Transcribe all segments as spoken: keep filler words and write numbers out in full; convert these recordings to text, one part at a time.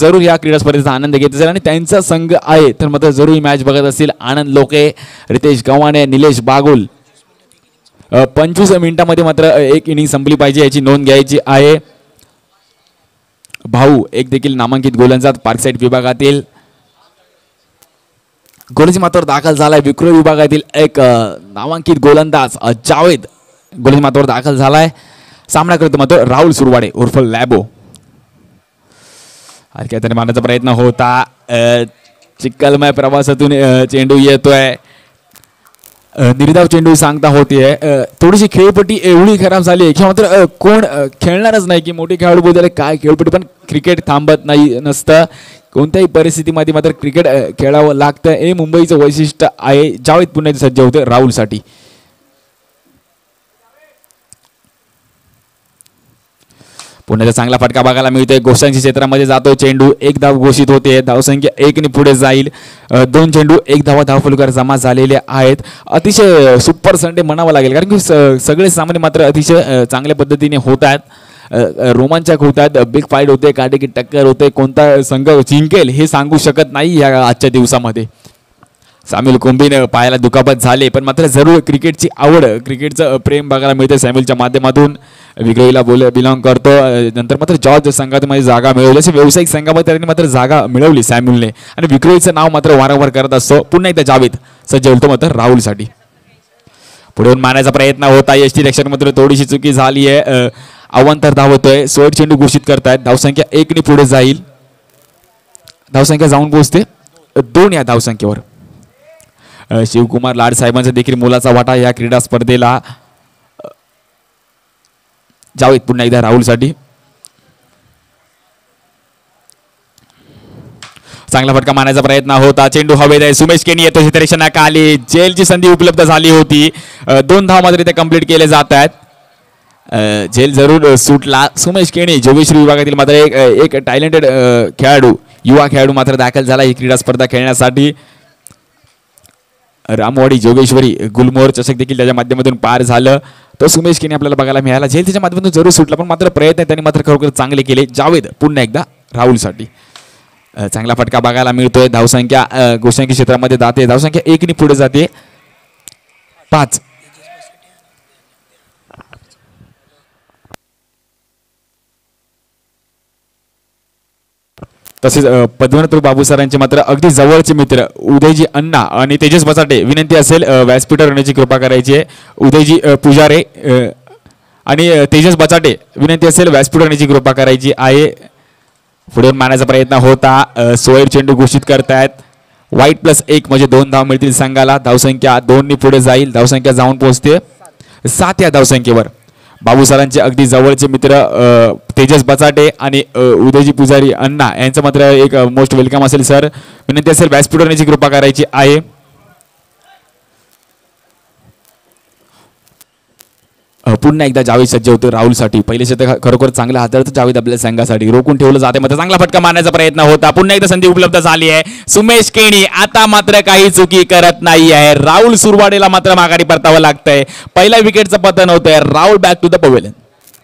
जरूर या क्रीडा स्पर्धेचा आनंद घेत असेल आणि त्यांचा संघ आहे तर मात्र जरूर ही मॅच बघत असतील. आनंद लोके, रितेश गव्हाणे, निलेश बागुल. पंचवीस मिनिटांमध्ये मात्र एक इनिंग संपली पाहिजे याची नोंद घ्यायची आहे. भाऊ एक देखील नामांकित गोलंदाज पार्कसाईड विभागातील. गोलंदाजी मात्र दाखल झालाय विक्रोळी विभागातील एक नामांकित गोलंदाज जावेद गोलंदाजी मात्र दाखल झालाय. सामना करतो मात्र राहुल सुरवाडे उर्फ लॅबो. त्याने मारण्याचा प्रयत्न होता. चिखलमय प्रवासातून चेंडू येतोय. निर्धाव चेंडू सांगता होतीये. थोडीशी खेळपट्टी एवढी खराब झाली आहे की मात्र कोण खेळणारच नाही की मोठी खेळाडू बोलले काय खेळपट्टी पण क्रिकेट थांबत नाही नसतं. कोणत्याही परिस्थितीमध्ये मात्र क्रिकेट खेळावं लागतं हे मुंबईचं वैशिष्ट्य आहे. जावेद पुन्हा सज्ज होते राहुलसाठी. पुण्याचा चांगला फटका बघायला मिळतोय. गोष्टांच्या क्षेत्रामध्ये जातो चेंडू. एक धाव घोषित होते. धावसंख्या एकने पुढे जाईल. दोन चेंडू एक धावा धावफलकावर जमा झालेले आहेत. अतिशय सुपर संडे म्हणावं लागेल कारण की सगळे सामने मात्र अतिशय चांगल्या पद्धतीने होत आहेत. रोमांचक होत आहेत. बिग फाईट होते. काटेकी टक्कर होते. कोणता संघ जिंकेल हे सांगू शकत नाही या आजच्या दिवसामध्ये. सामिल कुंभीने पायाला दुखापत झाले पण मात्र जरूर क्रिकेटची आवड क्रिकेटचं प्रेम बघायला मिळते सॅम्युलच्या माध्यमातून. विक्रोळीला बोल बिलॉंग करतो. नंतर मात्र जॉर्ज संघामध्ये जागा मिळवली. असे व्यावसायिक संघामध्ये त्यांनी मात्र जागा मिळवली सॅम्युलने आणि विक्रोळीचं नाव मात्र वारंवार करत असतो. पुन्हा एकदा जावेद सज्ज होतो मात्र राहुलसाठी. पुढे मारण्याचा प्रयत्न होता. यष्टी रक्षण मात्र थोडीशी चुकी झाली आहे. अवांतर धावतोय. सोळा चेंडू घोषित करतायत. धावसंख्या एकने पुढे जाईल. धावसंख्या जाऊन पोहोचते दोन या धावसंख्येवर. शिवकुमार लाड साहेबांचा देखील मोलाचा वाटा या क्रीडा स्पर्धेला. जावेद पुन्हा एकदा राहुलसाठी. चांगला फटका मारण्याचा प्रयत्न होता. चेंडू हवेत आहे. सुमेश केनी येतो क्षेत्ररक्षणाखाली. जेलची संधी उपलब्ध झाली होती. दोन धाव मात्र ते कंप्लीट केले जात आहेत. जेल जरूर सुटला. सुमेश केणी जोगेश्वरी विभागातील मात्र एक एक टॅलेंटेड खेळाडू युवा खेळाडू मात्र दाखल झाला ही क्रीडा स्पर्धा खेळण्यासाठी. रामवाडी जोगेश्वरी गुलमोहर चषक देखील त्याच्या माध्यमातून पार झालं. तर सुमेश केनी आपल्याला बघायला मिळाला. जेल त्याच्या माध्यमातून जरूर सुटला पण मात्र प्रयत्न त्यांनी मात्र खरोखर चांगले केले. जावेद पुन्हा एकदा राहुलसाठी. चांगला फटका बघायला मिळतोय. धावसंख्या गोष्टांकी क्षेत्रामध्ये जाते. धावसंख्या एकने पुढे जाते. पाच. तसेच पद्मनाथ बाबू सरांचे मात्र अगदी जवळचे मित्र उदयजी अण्णा आणि तेजस बचाटे विनंती असेल व्यासपीठावर येण्याची कृपा करायची आहे. उदयजी पुजारे आणि तेजस बचाटे विनंती असेल व्यासपीठावर येण्याची कृपा करायची आहे. पुढे मारण्याचा प्रयत्न होता. सोयर चेंडू घोषित करतायत. वाईट प्लस एक म्हणजे दोन धाव मिळतील संघाला. धावसंख्या दोननी पुढे जाईल. धावसंख्या जाऊन पोहोचते सात या धावसंख्येवर. बाबू सरांचे अगदी जवळचे मित्र तेजस बचाटे आणि उदयजी पुजारी अण्णा यांचं मात्र एक मोस्ट वेलकम असेल सर. विनंती असेल व्यासपीठावर येण्याची कृपा करायची आहे. पुन्हा एकदा जावेद सज्ज होतो राहुलसाठी. पहिले शतक खरोखर चांगलं हाताळतं जावेद आपल्या संघासाठी. रोखून ठेवलं जाते मात्र चांगला फटका मारण्याचा प्रयत्न होता. पुन्हा एकदा संधी उपलब्ध झाली आहे. सुमेश केणी आता मात्र काही चुकी करत नाही आहे. राहुल सुरवाडेला मात्र माघारी परतावं लागतंय. पहिल्या विकेटचं पतन होतंय. Rahul back to the pavilion.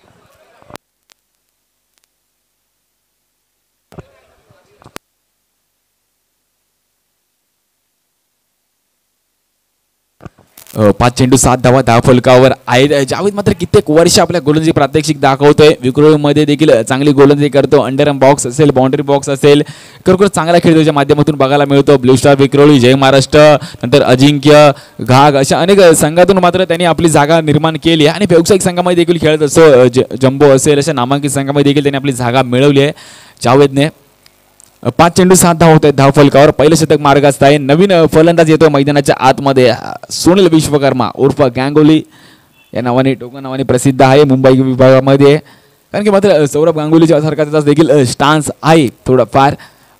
पाच चेंडू सात धावा धाव फलकावर आहे. जावेद मात्र कित्येक वर्ष आपल्या गोलंदाजी प्रात्यक्षिक दाखवतोय. विक्रोळीमध्ये देखील चांगली गोलंदाजी करतो. अंडरम बॉक्स असेल बाउंड्री बॉक्स असेल खरोखर चांगला खेळ त्याच्या माध्यमातून बघायला मिळतो. ब्लू स्टार विक्रोळी, जय महाराष्ट्र, नंतर अजिंक्य, घाग अशा अनेक संघातून मात्र त्यांनी आपली जागा निर्माण केली आहे आणि व्यावसायिक संघामध्ये देखील खेळत असतो. जम्बो असेल अशा नामांकित संघामध्ये देखील त्यांनी आपली जागा मिळवली आहे जावेदने. पाच चेंडू सात धाव होत आहेत धाव फलकावर. पहिलं शतक मार्गास्त आहे. नवीन फलंदाज येतो मैदानाच्या आतमध्ये. सुनील विश्वकर्मा उर्फ गांगुली या नावाने टोकन नावाने प्रसिद्ध आहे मुंबई विभागामध्ये. कारण की मात्र सौरभ गांगुलीच्या सारखा देखील स्टान्स आहे थोडाफार.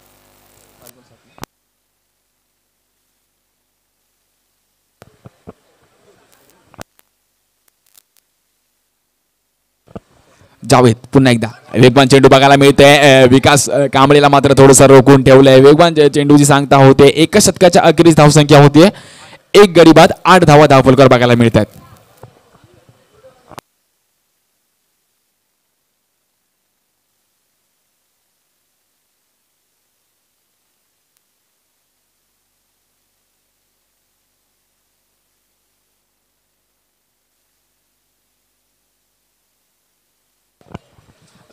जावेद पुन्हा एकदा वेगवान चेंडू बघायला मिळतंय. विकास कांबळेला मात्र थोडंसं रोखून ठेवलंय. वेगवान चेंडूची सांगता होते. एका शतकाच्या अखेरीस धावसंख्या होते एक गडी बाद आठ धावा धावफलकावर बघायला मिळतात.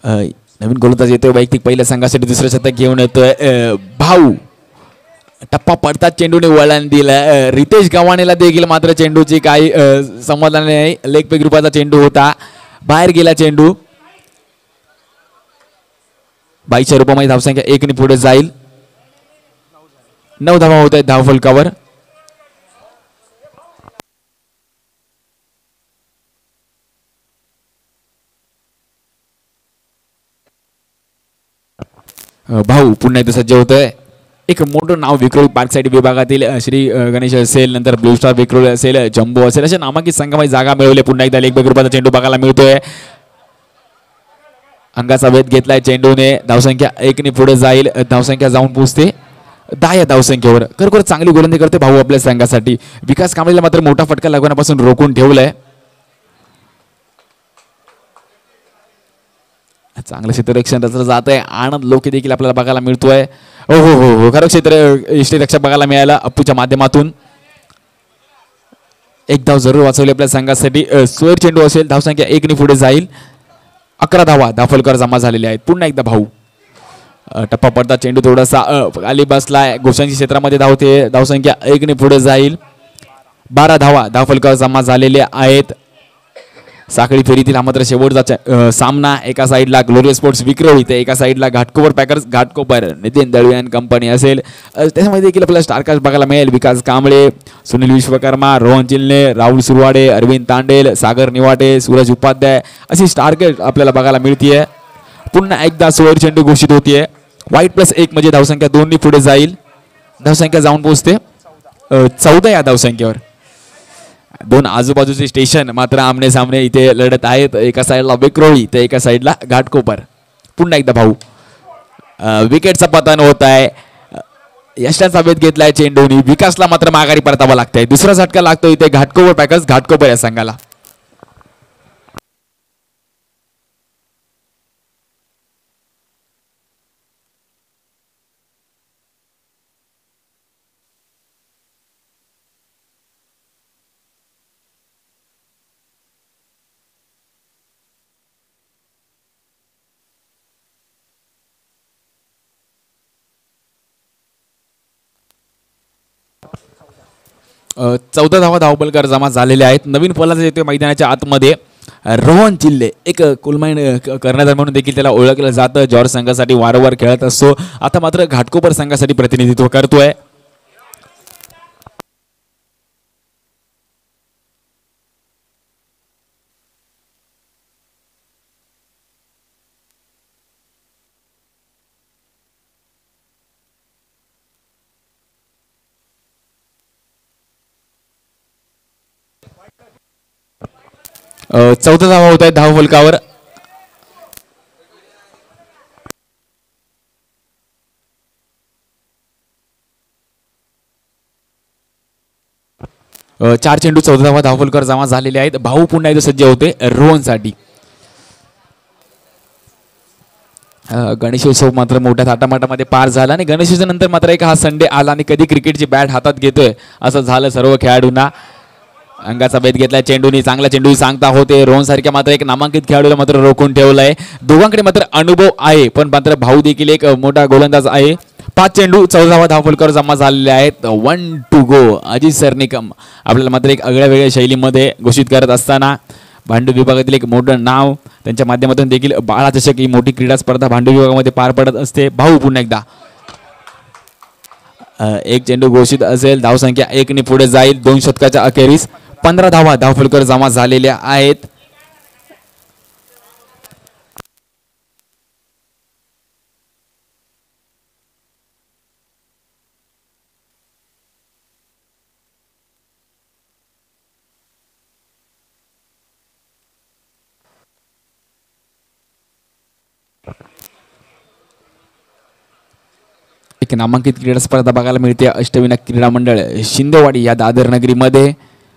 अ, नवीन गोलंदाज येतोय वैयक्तिक पहिल्या संघासाठी दुसरं शतक घेऊन येतोय अ, भाऊ. टप्पा पडतात चेंडूने वळण दिलं अ, रितेश गव्हाणेला देखील मात्र चेंडूची काही अ, समाधान नाही. लेग पेग रूपाचा चेंडू होता, बाहेर गेला चेंडू. बाईसच्या रूपामध्ये धावसंख्या एकने पुढे जाईल. नऊ धावा होत आहेत धावफलकावर. भाऊ पुन्हा एकदा सज्ज होतोय. एक मोठं नाव विक्रोळी पार्क साईड विभागातील अ, श्री अ, गणेश असेल, नंतर ब्लू स्टार विक्रोळी असेल, जम्बो असेल, अशा नामांकित संघामध्ये जागा मिळवली. पुन्हा एकदा लेग बॅक रूपाचा चेंडू बघायला मिळतोय. अंगाचा वेध घेतलाय चेंडूने. धावसंख्या एकने पुढे जाईल. धावसंख्या जाऊन पोहोचते दहा या धावसंख्येवर. खरोखर चांगली गोलंदाजी करते भाऊ आपल्या संघासाठी. विकास कांबळेला मात्र मोठा फटका लागण्यापासून रोखून ठेवलाय. चांगलं क्षेत्ररक्षण रचलं जात आहे. आनंद लोके देखील आपल्याला बघायला मिळतोय. हो हो हो हो खरं क्षेत्र यष्टीरक्षक बघायला मिळाला अप्पूच्या माध्यमातून. एक धाव जरूर वाचवली आपल्या संघासाठी. सोयर चेंडू असेल. धावसंख्या एकने पुढे जाईल. अकरा धावा धावफलकावर जमा झालेले आहेत. पुन्हा एकदा भाऊ. टप्पा पडता चेंडू थोडासा खाली बसलाय. गोसांची क्षेत्रामध्ये धावते. धावसंख्या एकने पुढे जाईल. बारा धावा धावफलकावर जमा झालेल्या आहेत. साखळी फेरीतील हा मात्र शेवटचा सामना. एका साईडला ग्लोरियस स्पोर्ट्स विक्रोळी तर एका साईडला Ghatkopar packers Ghatkopar Nitin Dalvi and company असेल. त्याच्यामध्ये देखील आपल्याला स्टारकास्ट बघायला मिळेल. विकास कांबळे, सुनील विश्वकर्मा, रोहन चिल्ले, राहुल सुरवाडे, अरविंद तांडेल, सागर निवाटे, सूरज उपाध्याय अशी स्टारकास्ट आपल्याला बघायला मिळतीये. पुन्हा एकदा सोळा चेंडू घोषित होतीये. वाईट प्लस एक म्हणजे धावसंख्या दोन्ही पुढे जाईल. धावसंख्या जाऊन पोहोचते चौदा या धावसंख्येवर. दोन आजूबाजूचे स्टेशन मात्र आमने सामने इथे लढत आहेत. एका साईडला विक्रोळी तर एका साईडला घाटकोपर. पुन्हा एकदा भाऊ. विकेटचा पतन होत आहे. यशाचा वेध घेतलाय चेंडूनी. विकासला मात्र माघारी परतावा लागतंय. दुसरा झटका लागतो इथे घाटकोपर पॅकर्स घाटकोपर या संघाला. चौदा धावा धावफलकावर जमा झालेले आहेत. नवीन फलंदाज येतोय मैदानाच्या आतमध्ये रोहन चिल्ले. एक कुलमाईन कर्णधार म्हणून देखील त्याला ओळखलं जातं. जॉर्ज संघासाठी वारंवार खेळत असतो. आता मात्र घाटकोपर संघासाठी प्रतिनिधित्व करतोय. चौथा धावा होत आहे धावफलकावर. चार चेंडू चौदा धावा धावफलकावर जमा झालेले आहेत. भाऊ पुन्हा एकदा सज्ज होते रोहनसाठी. गणेशोत्सव मात्र मोठ्या थाटामाटामध्ये पार झाला आणि गणेशोत्सव नंतर मात्र एक हा संडे आला आणि कधी क्रिकेटची बॅट हातात घेतोय असं झालं सर्व खेळाडूंना. अंगाचा भेद घेतलाय चेंडूनी. चांगला चेंडू सांगता होते. रोहन सारख्या मात्र एक नामांकित खेळाडूला मात्र रोखून ठेवलाय. दोघांकडे मात्र अनुभव आहे पण मात्र भाऊ देखील एक मोठा गोलंदाज आहे. पाच चेंडू चौदा धावा धावफलकावर जमा झालेले आहेत. One two go. अजित सरनिकम आपल्याला मात्र एक आगळ्या वेगळ्या शैलीमध्ये घोषित करत असताना भांडू विभागातील एक मोठं नाव. त्यांच्या माध्यमातून देखील बाळा चषक ही मोठी क्रीडा स्पर्धा भांडू विभागामध्ये पार पडत असते. भाऊ पुन्हा एकदा. एक चेंडू घोषित असेल. धावसंख्या एकने पुढे जाईल. दोन शतकाच्या अखेरीस पंधरा धावा धावफलकावर जमा झालेल्या आहेत. एक नामांकित क्रीडा स्पर्धा बघायला मिळते. अष्टविनायक क्रीडा मंडळ शिंदेवाडी या दादर नगरीमध्ये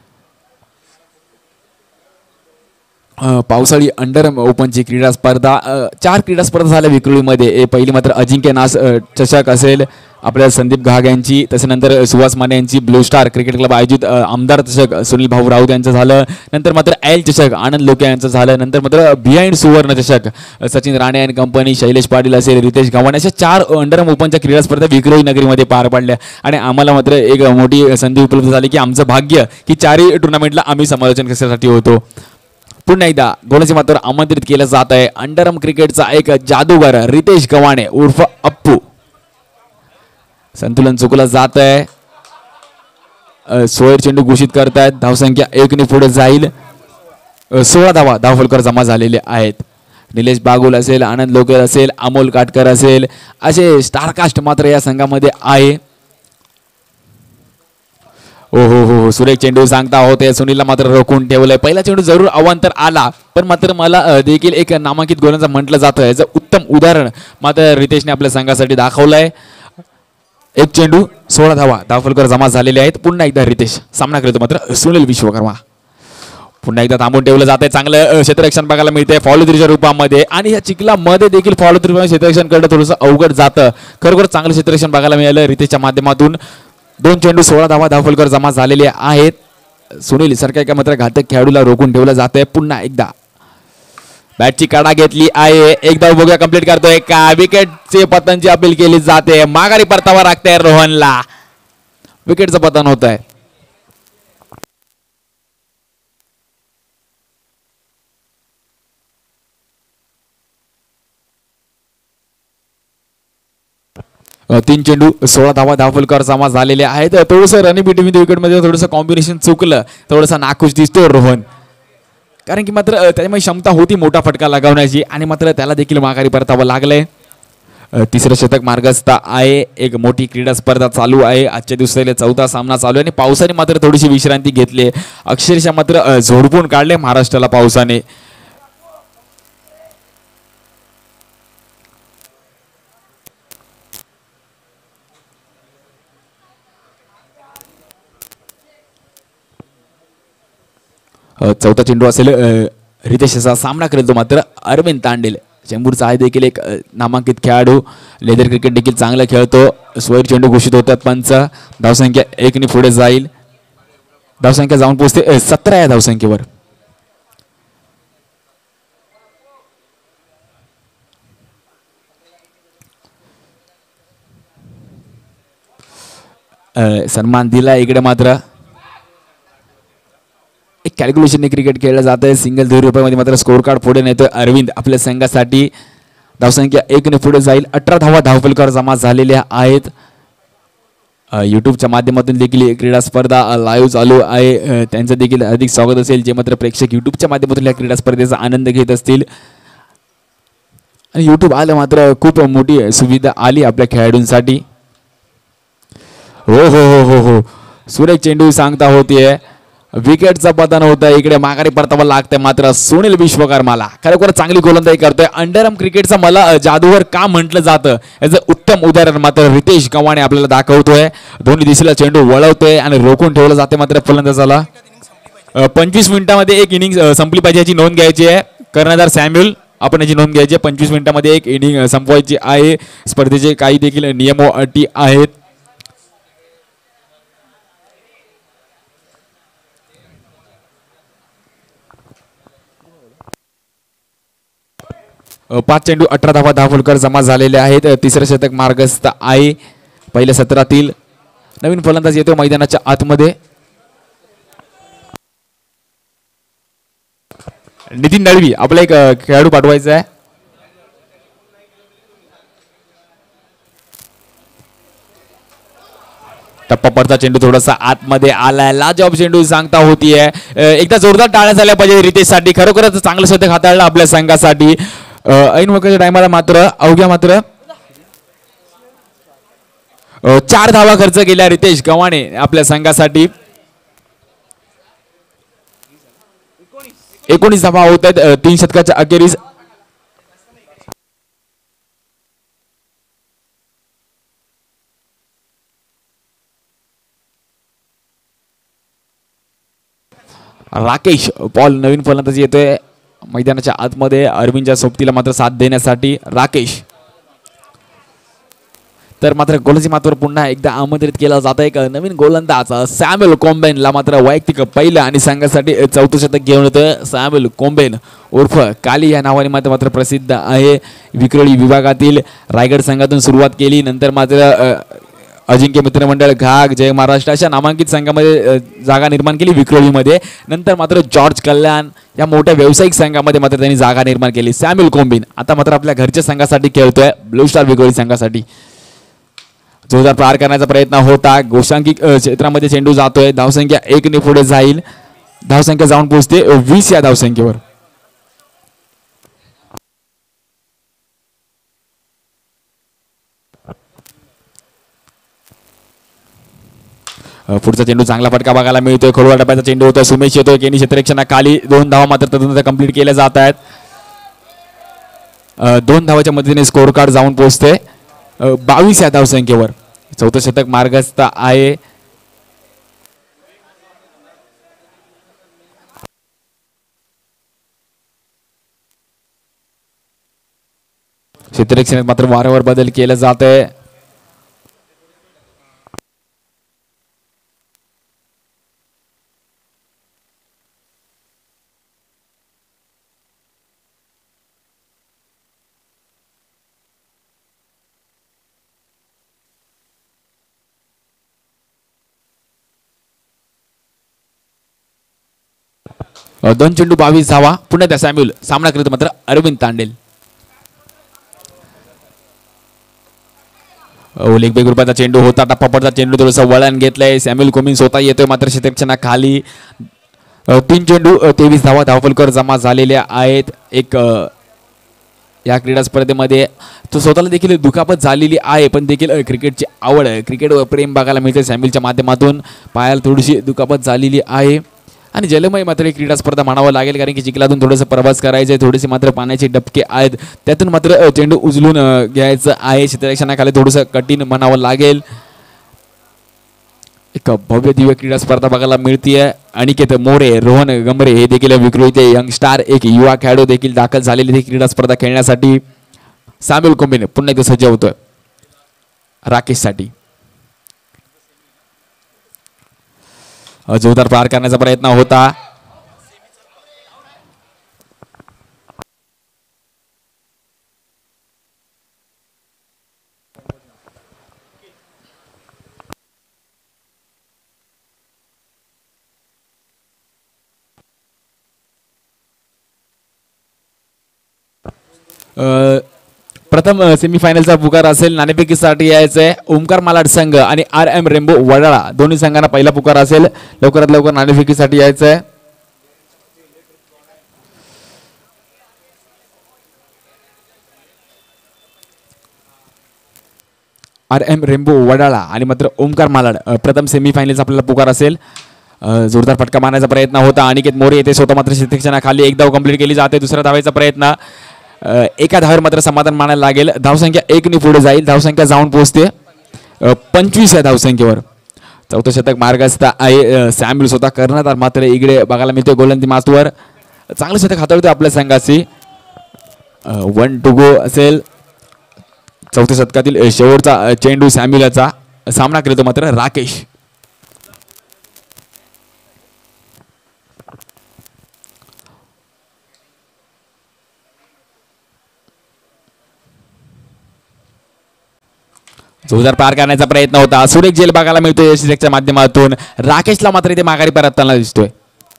पावसाळी अंडर ओपनची क्रीडा स्पर्धा. चार क्रीडा स्पर्धा झाल्या विक्रोळीमध्ये. पहिली मात्र अजिंक्य नास चषक असेल. आपल्या संदीप घाग यांची, तसेनंतर सुहास माने यांची ब्लू स्टार क्रिकेट क्लब आयोजित आमदार चषक सुनील भाऊ राऊत यांचं झालं. नंतर मात्र एल चषक आनंद लोके यांचं झालं. नंतर मात्र बिहाइंड सुवर्ण चषक सचिन राणे अँड कंपनी, शैलेश पाटील असेल, रितेश गव्हाणे अशा चार अंडरम ओपनच्या क्रीडा स्पर्धा विक्रोळी नगरीमध्ये पार पडल्या. आणि आम्हाला मात्र एक मोठी संधी उपलब्ध झाली की आमचं भाग्य की चारही टुर्नामेंटला आम्ही समालोचन करण्यासाठी होतो. पुन्हा एकदा गोलाची मात्र आमंत्रित केलं जात आहे अंडरम क्रिकेटचा एक जादूगार रितेश गव्हाणे उर्फ अप्पू. संतुलन चुकलं जात आहे. सोळा चेंडू घोषित करतायत. धावसंख्या एक ने पुढे जाईल. सोळा धावा धावफलकर जमा झालेले आहेत. निलेश बागुल असेल, आनंद लोके असेल, अमोल काटकर असेल असे स्टारकास्ट मात्र या संघामध्ये आहे. ओ हो हो हो सुरेख चेंडू सांगता होते. सुनीलला मात्र रोखून ठेवलंय. पहिला चेंडू जरूर अवांतर आला पण मात्र मला देखील एक नामांकित गोलंदाज म्हटलं जातं. याचं उत्तम उदाहरण मात्र रितेशने आपल्या संघासाठी दाखवलंय. एक चेंडू सोळा धावा धावफलकर जमा झालेले आहेत. पुन्हा एकदा रितेश सामना करतो मात्र सुनील विश्वकर्मा. पुन्हा एकदा थांबून ठेवलं जाते. चांगलं क्षेत्ररक्षण बघायला मिळते फॉलो थ्रीच्या रूपामध्ये. आणि या चिखलामध्ये देखील फॉलो थ्री क्षेत्ररक्षण करणं थोडंसं अवघड जातं. खरोखर चांगलं क्षेत्ररक्षण बघायला मिळालं रितेशच्या माध्यमातून. दोन चेंडू सोळा धावा धावफलकर जमा झालेले आहेत. सुनील सारख्या एका मात्र घातक खेळाडूला रोखून ठेवलं जातंय. पुन्हा एकदा बॅटची काढा घेतली आहे. एकदा बघूया कंप्लीट करतोय का. विकेटचे पतनची अपील केली जाते. माघारी परतावा लागतंय रोहनला. विकेटचं पतन होत आहे. तीन चेंडू सोळा धावा धावफलकर जमा झालेले आहेत. थोडंसं रनिंग बिटवीन विकेटमध्ये थोडंसं कॉम्बिनेशन चुकलं. थोडंसं नाखुश दिसतो रोहन. कारण की मात्र त्याच्यामध्ये क्षमता होती मोठा फटका लगावण्याची आणि मात्र त्याला देखील माघारी परतावं लागलंय. तिसरं शतक मार्गस्थ आहे. एक मोठी क्रीडा स्पर्धा चालू आहे. आजच्या दिवसाला चौथा सामना चालू आहे आणि पावसाने मात्र थोडीशी विश्रांती घेतली. अक्षरशः मात्र झोडपून काढले महाराष्ट्राला पावसाने. चौथा चेंडू असेल रितेशचा सामना करेल तो मात्र अरविंद तांडेल. चेंबूरचा आहे देखील एक नामांकित खेळाडू. लेदर क्रिकेट देखील चांगला खेळतो. स्वैर चेंडू घोषित होतात. पंच धावसंख्या एक ने पुढे जाईल. धावसंख्या जाऊन पोहोचते सतरा या धावसंख्येवर. सन्मान दिला. इकडे मात्र एक कॅल्क्युलेशनने क्रिकेट खेळलं जात आहे. सिंगल दोन रुपयामध्ये मात्र स्कोर कार्ड पुढे नेतोय अरविंद आपल्या संघासाठी. धावसंख्या एक ने पुढे जाईल. अठरा धावा धावफलकर जमा झालेल्या आहेत. यूट्यूबच्या माध्यमातून देखील क्रीडा स्पर्धा लाईव्ह चालू आहे. त्यांचं देखील अधिक स्वागत असेल जे मात्र प्रेक्षक यूट्यूबच्या माध्यमातून या क्रीडा स्पर्धेचा आनंद घेत असतील. आणि यूट्यूब आलं मात्र खूप मोठी सुविधा आली आपल्या खेळाडूंसाठी. हो हो हो हो हो सुरेख चेंडू सांगता होतीये. विकेटचं पतन होतं. इकडे माघारी परतावा लागतंय मात्र सुनील विश्वकर्माला. खरोखर चांगली गोलंदाजी करतोय. अंडरआर्म क्रिकेटचा मला जादूगर का म्हटलं जातं याचं उत्तम उदाहरण मात्र रितेश गव्हाणे आपल्याला दाखवतोय. दोन्ही दिशेला चेंडू वळवतोय आणि रोखून ठेवलं जाते मात्र फलंदाजाला. पंचवीस मिनिटांमध्ये एक इनिंग संपली पाहिजे याची नोंद घ्यायची आहे. कर्णधार सॅम्युअल आपण याची नोंद घ्यायची आहे. पंचवीस मिनिटांमध्ये एक इनिंग संपवायची आहे. स्पर्धेचे काही देखील नियम व अटी आहेत. पाच चेंडू अठरा धावा धावफलकर जमा झालेले आहेत. तिसरं शतक मार्गस्थ आहे. पहिल्या सत्रातील नवीन फलंदाज येतो मैदानाच्या आतमध्ये. नितीन दळवी आपला एक खेळाडू पाठवायचा आहे. टप्पा पडता चेंडू थोडासा आतमध्ये आलाय. लाजवाब चेंडू सांगता होतीये. एकदा जोरदार टाळ्या झाल्या पाहिजे रितेशसाठी. खरोखरच चांगलं शतक हाताळलं आपल्या संघासाठी. ऐन वक्ताच्या टायमाला मात्र अवघ्या मात्र चार धावा खर्च केल्या रितेश गव्हाणे आपल्या संघासाठी. एकोणीस धावा होत आहेत तीन शतकाच्या अखेरीस. राकेश पॉल नवीन फलंदाजी येतोय मैदानाच्या आतमध्ये. अरविंदच्या सोबतीला मात्र साथ देण्यासाठी राकेश. तर मात्र गोलंदाजी मात्र पुन्हा एकदा आमंत्रित केला जात आहे. एक नवीन गोलंदाज सॅम्युएल कोम्बेनला मात्र वैयक्तिक पहिलं आणि संघासाठी चौथं शतक घेऊन येतं. सॅम्युएल कोम्बेन उर्फ काली या नावाने मात्र मात्र प्रसिद्ध आहे. विक्रोळी विभागातील रायगड संघातून सुरुवात केली, नंतर मात्र अजिंक्य मित्रमंडळ, घाग, जय महाराष्ट्र अशा नामांकित संघामध्ये जागा निर्माण केली विक्रोळीमध्ये. नंतर मात्र जॉर्ज कल्याण या मोठ्या व्यावसायिक संघामध्ये मात्र त्यांनी जागा निर्माण केली. सॅम्युएल कोम्बिन आता मात्र आपल्या घरच्या संघासाठी खेळतोय, ब्लू स्टार विक्रोळी संघासाठी. जोरदार प्रहार करण्याचा प्रयत्न होता. गोशांकी क्षेत्रामध्ये चेंडू जातोय. धावसंख्या एक ने पुढे जाईल. धावसंख्या जाऊन पोहोचते वीस या धावसंख्येवर. पुढचा चेंडू चांगला फटका बघायला मिळतोय. खोलवा टप्प्याचा चेंडू होता. सुमेश येतोय. केनी क्षेत्ररक्षणाखाली दोन धावा मात्र तदनंतर कंप्लीट केल्या जात आहेत. दोन धावाच्या मदतीने स्कोर कार्ड जाऊन पोहोचते बावीस या धावसंख्येवर. चौथं शतक मार्गस्थ आहे. क्षेत्ररक्षणात मात्र वारंवार बदल केला जात आहे. दोन चेंडू बावीस धावा. पुन्हा त्या सॅम्युएल सामना करत मात्र अरविंद तांडेल. लेग ब्रेक रुपयाचा चेंडू होता. टप्पा पडता चेंडू थोडंसं वळण घेतलंय. सॅम्युएल कोमिन स्वतः येतोय मात्र क्षेत्ररक्षणाखाली. तीन चेंडू तेवीस धावा धावफलकावर जमा झालेल्या आहेत. एक या क्रीडा स्पर्धेमध्ये तो स्वतःला देखील दुखापत झालेली आहे, पण देखील क्रिकेटची आवड, क्रिकेट प्रेम बघायला मिळते सॅम्युएलच्या माध्यमातून. पायाला थोडीशी दुखापत झालेली आहे आणि जलमय मात्र ही क्रीडा स्पर्धा म्हणावं लागेल, कारण की चिखलातून थोडंसं प्रवास करायचं आहे. थोडेसे मात्र पाण्याचे डबके आहेत, त्यातून मात्र चेंडू उचलून घ्यायचं आहे. क्षेत्ररक्षणाखाली थोडंसं कठीण म्हणावं लागेल. एक भव्य दिव्य क्रीडा स्पर्धा बघायला मिळतीये. अनिकेत मोरे, रोहन गमरे हे देखील विक्रोळीचे यंग स्टार, एक युवा खेळाडू देखील दाखल झालेले ही क्रीडा स्पर्धा खेळण्यासाठी. सॅम्युएल कोम्बिन पुन्हा एकदा सज्ज होतोय राकेशसाठी. जोरदार प्रहार करण्याचा प्रयत्न होता. प्रथम सेमीफायनलचा पुकार असेल. नाणेफेकीसाठी यायचंय ओमकार मालाड संघ आणि आर एम रेम्बो वडाळा दोन्ही संघांना पहिला पुकार असेल. लवकरात लवकर नाणेफेकीसाठी यायचंय. आर एम रेम्बो वडाळा आणि मात्र ओमकार मालाड प्रथम सेमीफायनलचा आपल्याला पुकार असेल. जोरदार फटका मारण्याचा प्रयत्न होता. अनिकेत मोरे येते स्वतः मात्र क्षेत्ररक्षणाखाली एक धाव कंप्लीट केली जाते. दुसरा धावायचा प्रयत्न, एका धावेवर मात्र समाधान मानायला लागेल. धावसंख्या एक ने पुढे जाईल. धावसंख्या जाऊन पोहोचते पंचवीस या धावसंख्येवर. चौथं शतक मार्गस्थ आहे. सॅम्युएल स्वतः करणार मात्र इकडे बघायला मिळते गोलंदाजी मास्टवर चांगलं शतक हाताळतोय आपल्या संघाची. वन टू गो असेल. चौथ्या शतकातील शेवटचा चेंडू सॅम्युएलचा. सामना करतो मात्र राकेश. जोरदार पार करण्याचा प्रयत्न होता. सुरेख जेल बघायला मिळतोय यशच्या माध्यमातून. राकेशला मात्र इथे माघारी परतताना दिसतोय.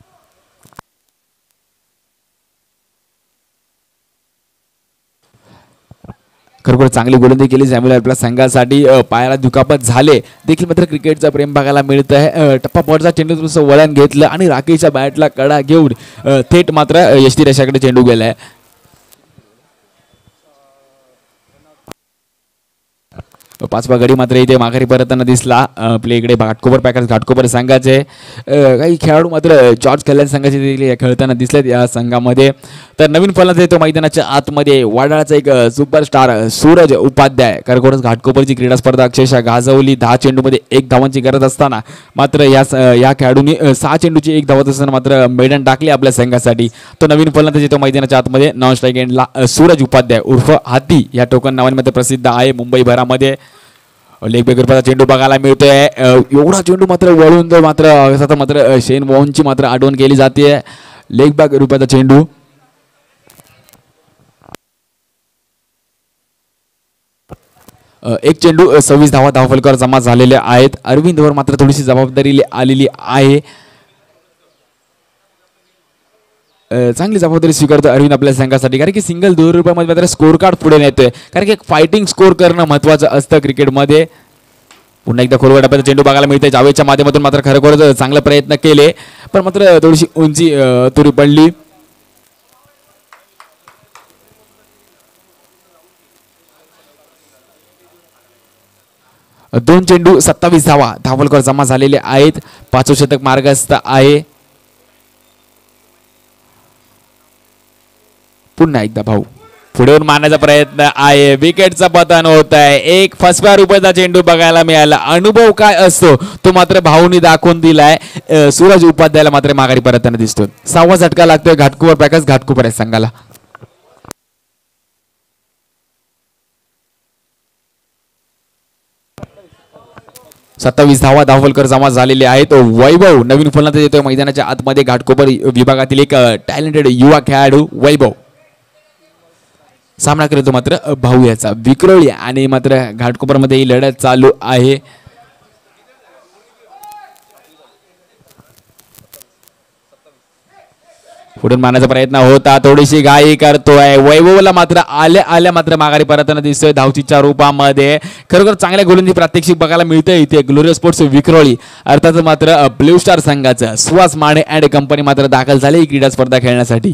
खरोखर चांगली गोलंदाजी केली सॅम्युएल आपल्या संघासाठी. पायाला दुखापत झाले देखील मात्र क्रिकेटचा प्रेम बघायला मिळत आहे. टप्पा पडचा चेंडू थोडंसं वळण घेतलं आणि राकेशच्या बॅटला कडा घेऊन थेट मात्र यष्टी रेषाकडे चेंडू गेलाय. पाचवा गडी मात्र इथे माघारी परतताना दिसला. आपल्या इकडे घाटकोपर पॅकर्स घाटकोपर संघाचे काही खेळाडू मात्र जॉर्ज कल्याण संघाचे देखील खेळताना दिसलेत या संघामध्ये. तर नवीन फलंदाज येतो मैदानाच्या आतमध्ये वाडाळाचा एक सुपरस्टार सूरज उपाध्याय. खरोखरच घाटकोपरची क्रीडा स्पर्धा अक्षरशः गाजवली. दहा चेंडूमध्ये एक धावांची गरज असताना मात्र या या खेळाडूंनी सहा चेंडूची एक धावत असताना मात्र मैदान टाकले आपल्या संघासाठी. तो नवीन फलंदाज येतो मैदानाच्या आतमध्ये. नॉन स्ट्राईक एंडला सूरज उपाध्याय उर्फ हाती या टोकन नावाने मात्र प्रसिद्ध आहे मुंबई भरामध्ये. लेग ब्रेक रुपयाचा चेंडू बघायला मिळतोय. एवढा चेंडू मात्र वळून तो मात्र आता मात्र शेन वॉनची मात्र आठवण केली जाते. लेग बॅक रुपयाचा चेंडू. एक चेंडू सव्वीस धावा धावफलकावर जमा झालेले आहेत. अरविंदवर मात्र थोडीशी जबाबदारी आलेली आहे. चांगली जबाबदारी स्वीकारतो अरविंद आपल्या संघासाठी, कारण की सिंगल दोन रुपयामध्ये मात्र स्कोर कार्ड पुढे नेतोय, कारण की एक फायटिंग स्कोर करणं महत्वाचं असतं क्रिकेटमध्ये. पुन्हा एकदा खोलगट टप्प्याचा चेंडू बघायला मिळते. जावेदच्या माध्यमातून मात्र खरोखरच चांगले प्रयत्न केले, पण मात्र थोडीशी उंची तुरी पडली. दोन चेंडू सत्तावीस धावा धावफलकावर जमा झालेले आहेत. पाचवं शतक मार्गस्थ आहे. पुन्हा एकदा भाऊ पुढे मारण्याचा प्रयत्न आहे. विकेटचा पतन होत आहे. एक फसव्या रुपयाचा चेंडू बघायला मिळाला. अनुभव काय असतो तो मात्र भाऊनी दाखवून दिलाय. सूरज उपाध्यायला मात्र माघारी परतताना दिसतो. सहावा झटका लागतोय घाटकोपर पॅकर्स घाटकोपर आहे संघाला. सत्तावीस धावा धावफलकर जमा झालेले आहेत. वैभव नवीन फलंदाज येतोय मैदानाच्या आतमध्ये. घाटकोपर विभागातील एक टॅलेंटेड युवा खेळाडू वैभव सामना करतो मात्र भाऊ याचा. विक्रोळी आणि मात्र घाटकोपरमध्ये ही लढत चालू आहे. पुढून मारण्याचा प्रयत्न होता. थोडीशी घाई करतोय. वैभवला मात्र आल्या आल्या मात्र माघारी परतताना दिसतोय धावचीच्या रूपामध्ये. खरोखर चांगल्या गोलंदाजी प्रात्यक्षिक बघायला मिळतंय इथे. ग्लोरियस स्पोर्ट्स विक्रोळी अर्थात मात्र ब्ल्यू स्टार संघाचं सुहास माने अँड कंपनी मात्र दाखल झाले ही क्रीडा स्पर्धा खेळण्यासाठी.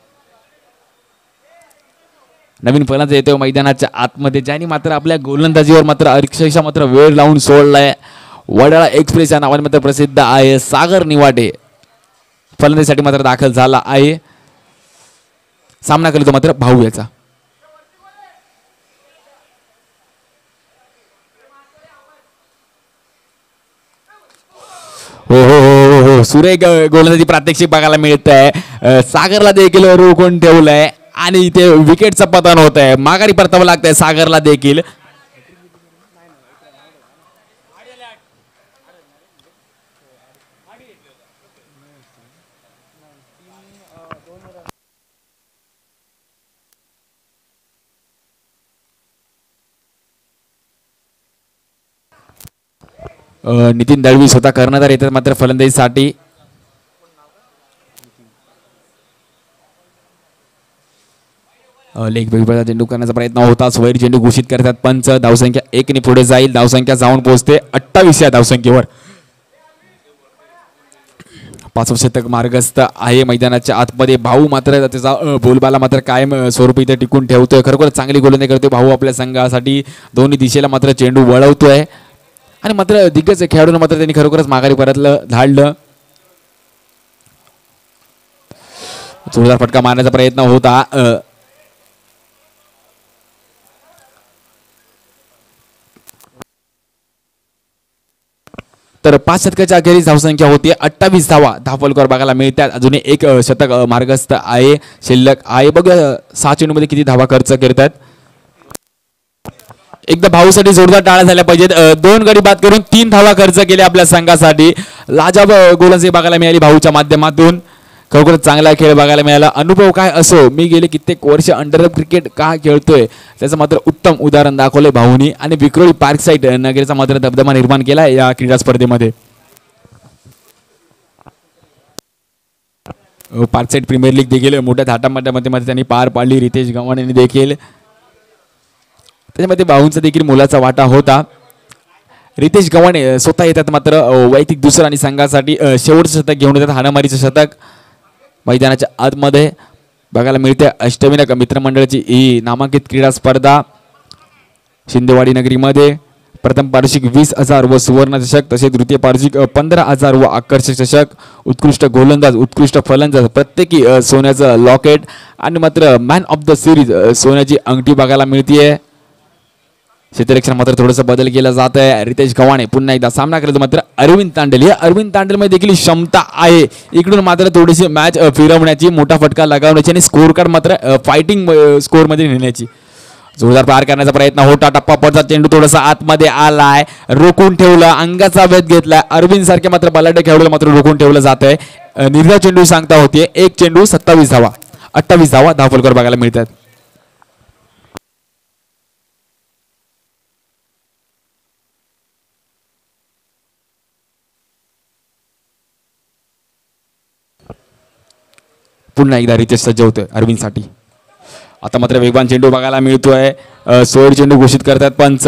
नवीन फलंदाज येतोय मैदानाच्या आतमध्ये, ज्यांनी मात्र आपल्या गोलंदाजीवर मात्र अक्षरशः मात्र वेळ लावून सोडलाय. वडाळा एक्सप्रेस या नावाने मात्र प्रसिद्ध आहे. सागर निवाटे फलंदाजीसाठी मात्र दाखल झाला आहे. सामना करतो मात्र भाऊ याचा. हो हो हो हो सुरेख गोलंदाजी प्रात्यक्षिक बघायला मिळत आहे. सागरला देखील रोखून ठेवलंय आणि इथे विकेटचं पतन होत आहे. माघारी परतावं लागतंय सागरला देखील. नितीन दळवी स्वतः कर्णधार येतात मात्र फलंदाजीसाठी. लेग ब्रेक चेंडू करण्याचा प्रयत्न होता. स्वैर चेंडू घोषित करतात पंच. धावसंख्या एक ने पुढे जाईल. धावसंख्या जाऊन पोहोचते अठ्ठावीस या धावसंख्येवर. पाचवं शतक मार्गस्थ आहे मैदानाच्या आतमध्ये. भाऊ मात्र त्याचा बोलबाला मात्र कायम स्वरूप इथे टिकून ठेवतोय. खरोखर चांगली गोलंदाजी करतोय भाऊ आपल्या संघासाठी. दोन्ही दिशेला मात्र चेंडू वळवतोय आणि मात्र दिग्गज खेळाडूंना मात्र त्यांनी खरोखरच माघारी परतलं धाडलं. जोरदार फटका मारण्याचा प्रयत्न होता. तर पाच शतकाच्या अखेरीस धावसंख्या होती अठ्ठावीस धावा धावफलकावर बघायला मिळतात. अजून एक शतक मार्गस्थ आहे शिल्लक आहे. बघ सहा चेंडूमध्ये किती धावा खर्च करतात. एकदा भाऊसाठी जोरदार टाळ्या झाल्या पाहिजेत. दोन गडी बाद करून तीन धावा खर्च केल्या आपल्या संघासाठी. लाजवाब गोलंदाजी बघायला मिळाली भाऊच्या माध्यमातून. खरोखर चांगला खेळ बघायला मिळाला. अनुभव काय असो, मी गेले कित्येक वर्ष अंडर क्रिकेट का खेळतोय त्याचं मात्र उत्तम उदाहरण दाखवले भाऊनी. आणि विक्रोळी पार्क साईड नगरीचा मात्र दबदबा निर्माण केला या क्रीडा स्पर्धेमध्ये. पार्क साईड प्रीमियर लीग देखील मोठ्या थाटामाटामध्ये त्यांनी पार पाडली. रितेश गव्हाण यांनी देखील त्याच्यामध्ये भाऊंचा देखील मोलाचा वाटा होता. रितेश गव्हाणे स्वतः येतात मात्र वैयक्तिक दुसरं आणि संघासाठी शेवटचं शतक घेऊन येतात. हाणामारीचं शतक मैदानाच्या आतमध्ये बघायला मिळते. अष्टविनायक मित्रमंडळाची ही नामांकित क्रीडा स्पर्धा शिंदेवाडी नगरीमध्ये. प्रथम पारितोषिक वीस हजार व सुवर्ण चषक, तसेच द्वितीय पारितोषिक पंधरा हजार व आकर्षक चषक. उत्कृष्ट गोलंदाज, उत्कृष्ट फलंदाज प्रत्येकी सोन्याचं लॉकेट आणि मात्र मॅन ऑफ द सिरीज सोन्याची अंगठी बघायला मिळतीये. क्षेत्ररक्षण मात्र थोडंसं बदल केला जात आहे. रितेश गव्हाणे पुन्हा एकदा सामना करतो मात्र अरविंद तांडेल. या अरविंद तांडेलमध्ये देखील क्षमता आहे. इकडून मात्र थोडीशी मॅच फिरवण्याची, मोठा फटका लगावण्याची आणि स्कोर कार्ड मात्र फायटिंग स्कोअरमध्ये नेण्याची. जोरदार पार करण्याचा प्रयत्न होता, टप्पा पडता चेंडू थोडासा आतमध्ये आलाय, रोखून ठेवलं, अंगाचा वेध घेतलाय. अरविंद सारखे मात्र बलाढ्य खेळाडूला मात्र रोखून ठेवलं जात आहे. निर्धाव चेंडू सांगता होते, एक चेंडू सत्तावीस धावा, अठ्ठावीस धावा धावफलकर बघायला मिळतात. पुन्हा एकदा रितेश सज्ज होतोय अरविंदसाठी. आता मात्र वेगवान चेंडू बघायला मिळतोय, सोड चेंडू घोषित करतात पंच.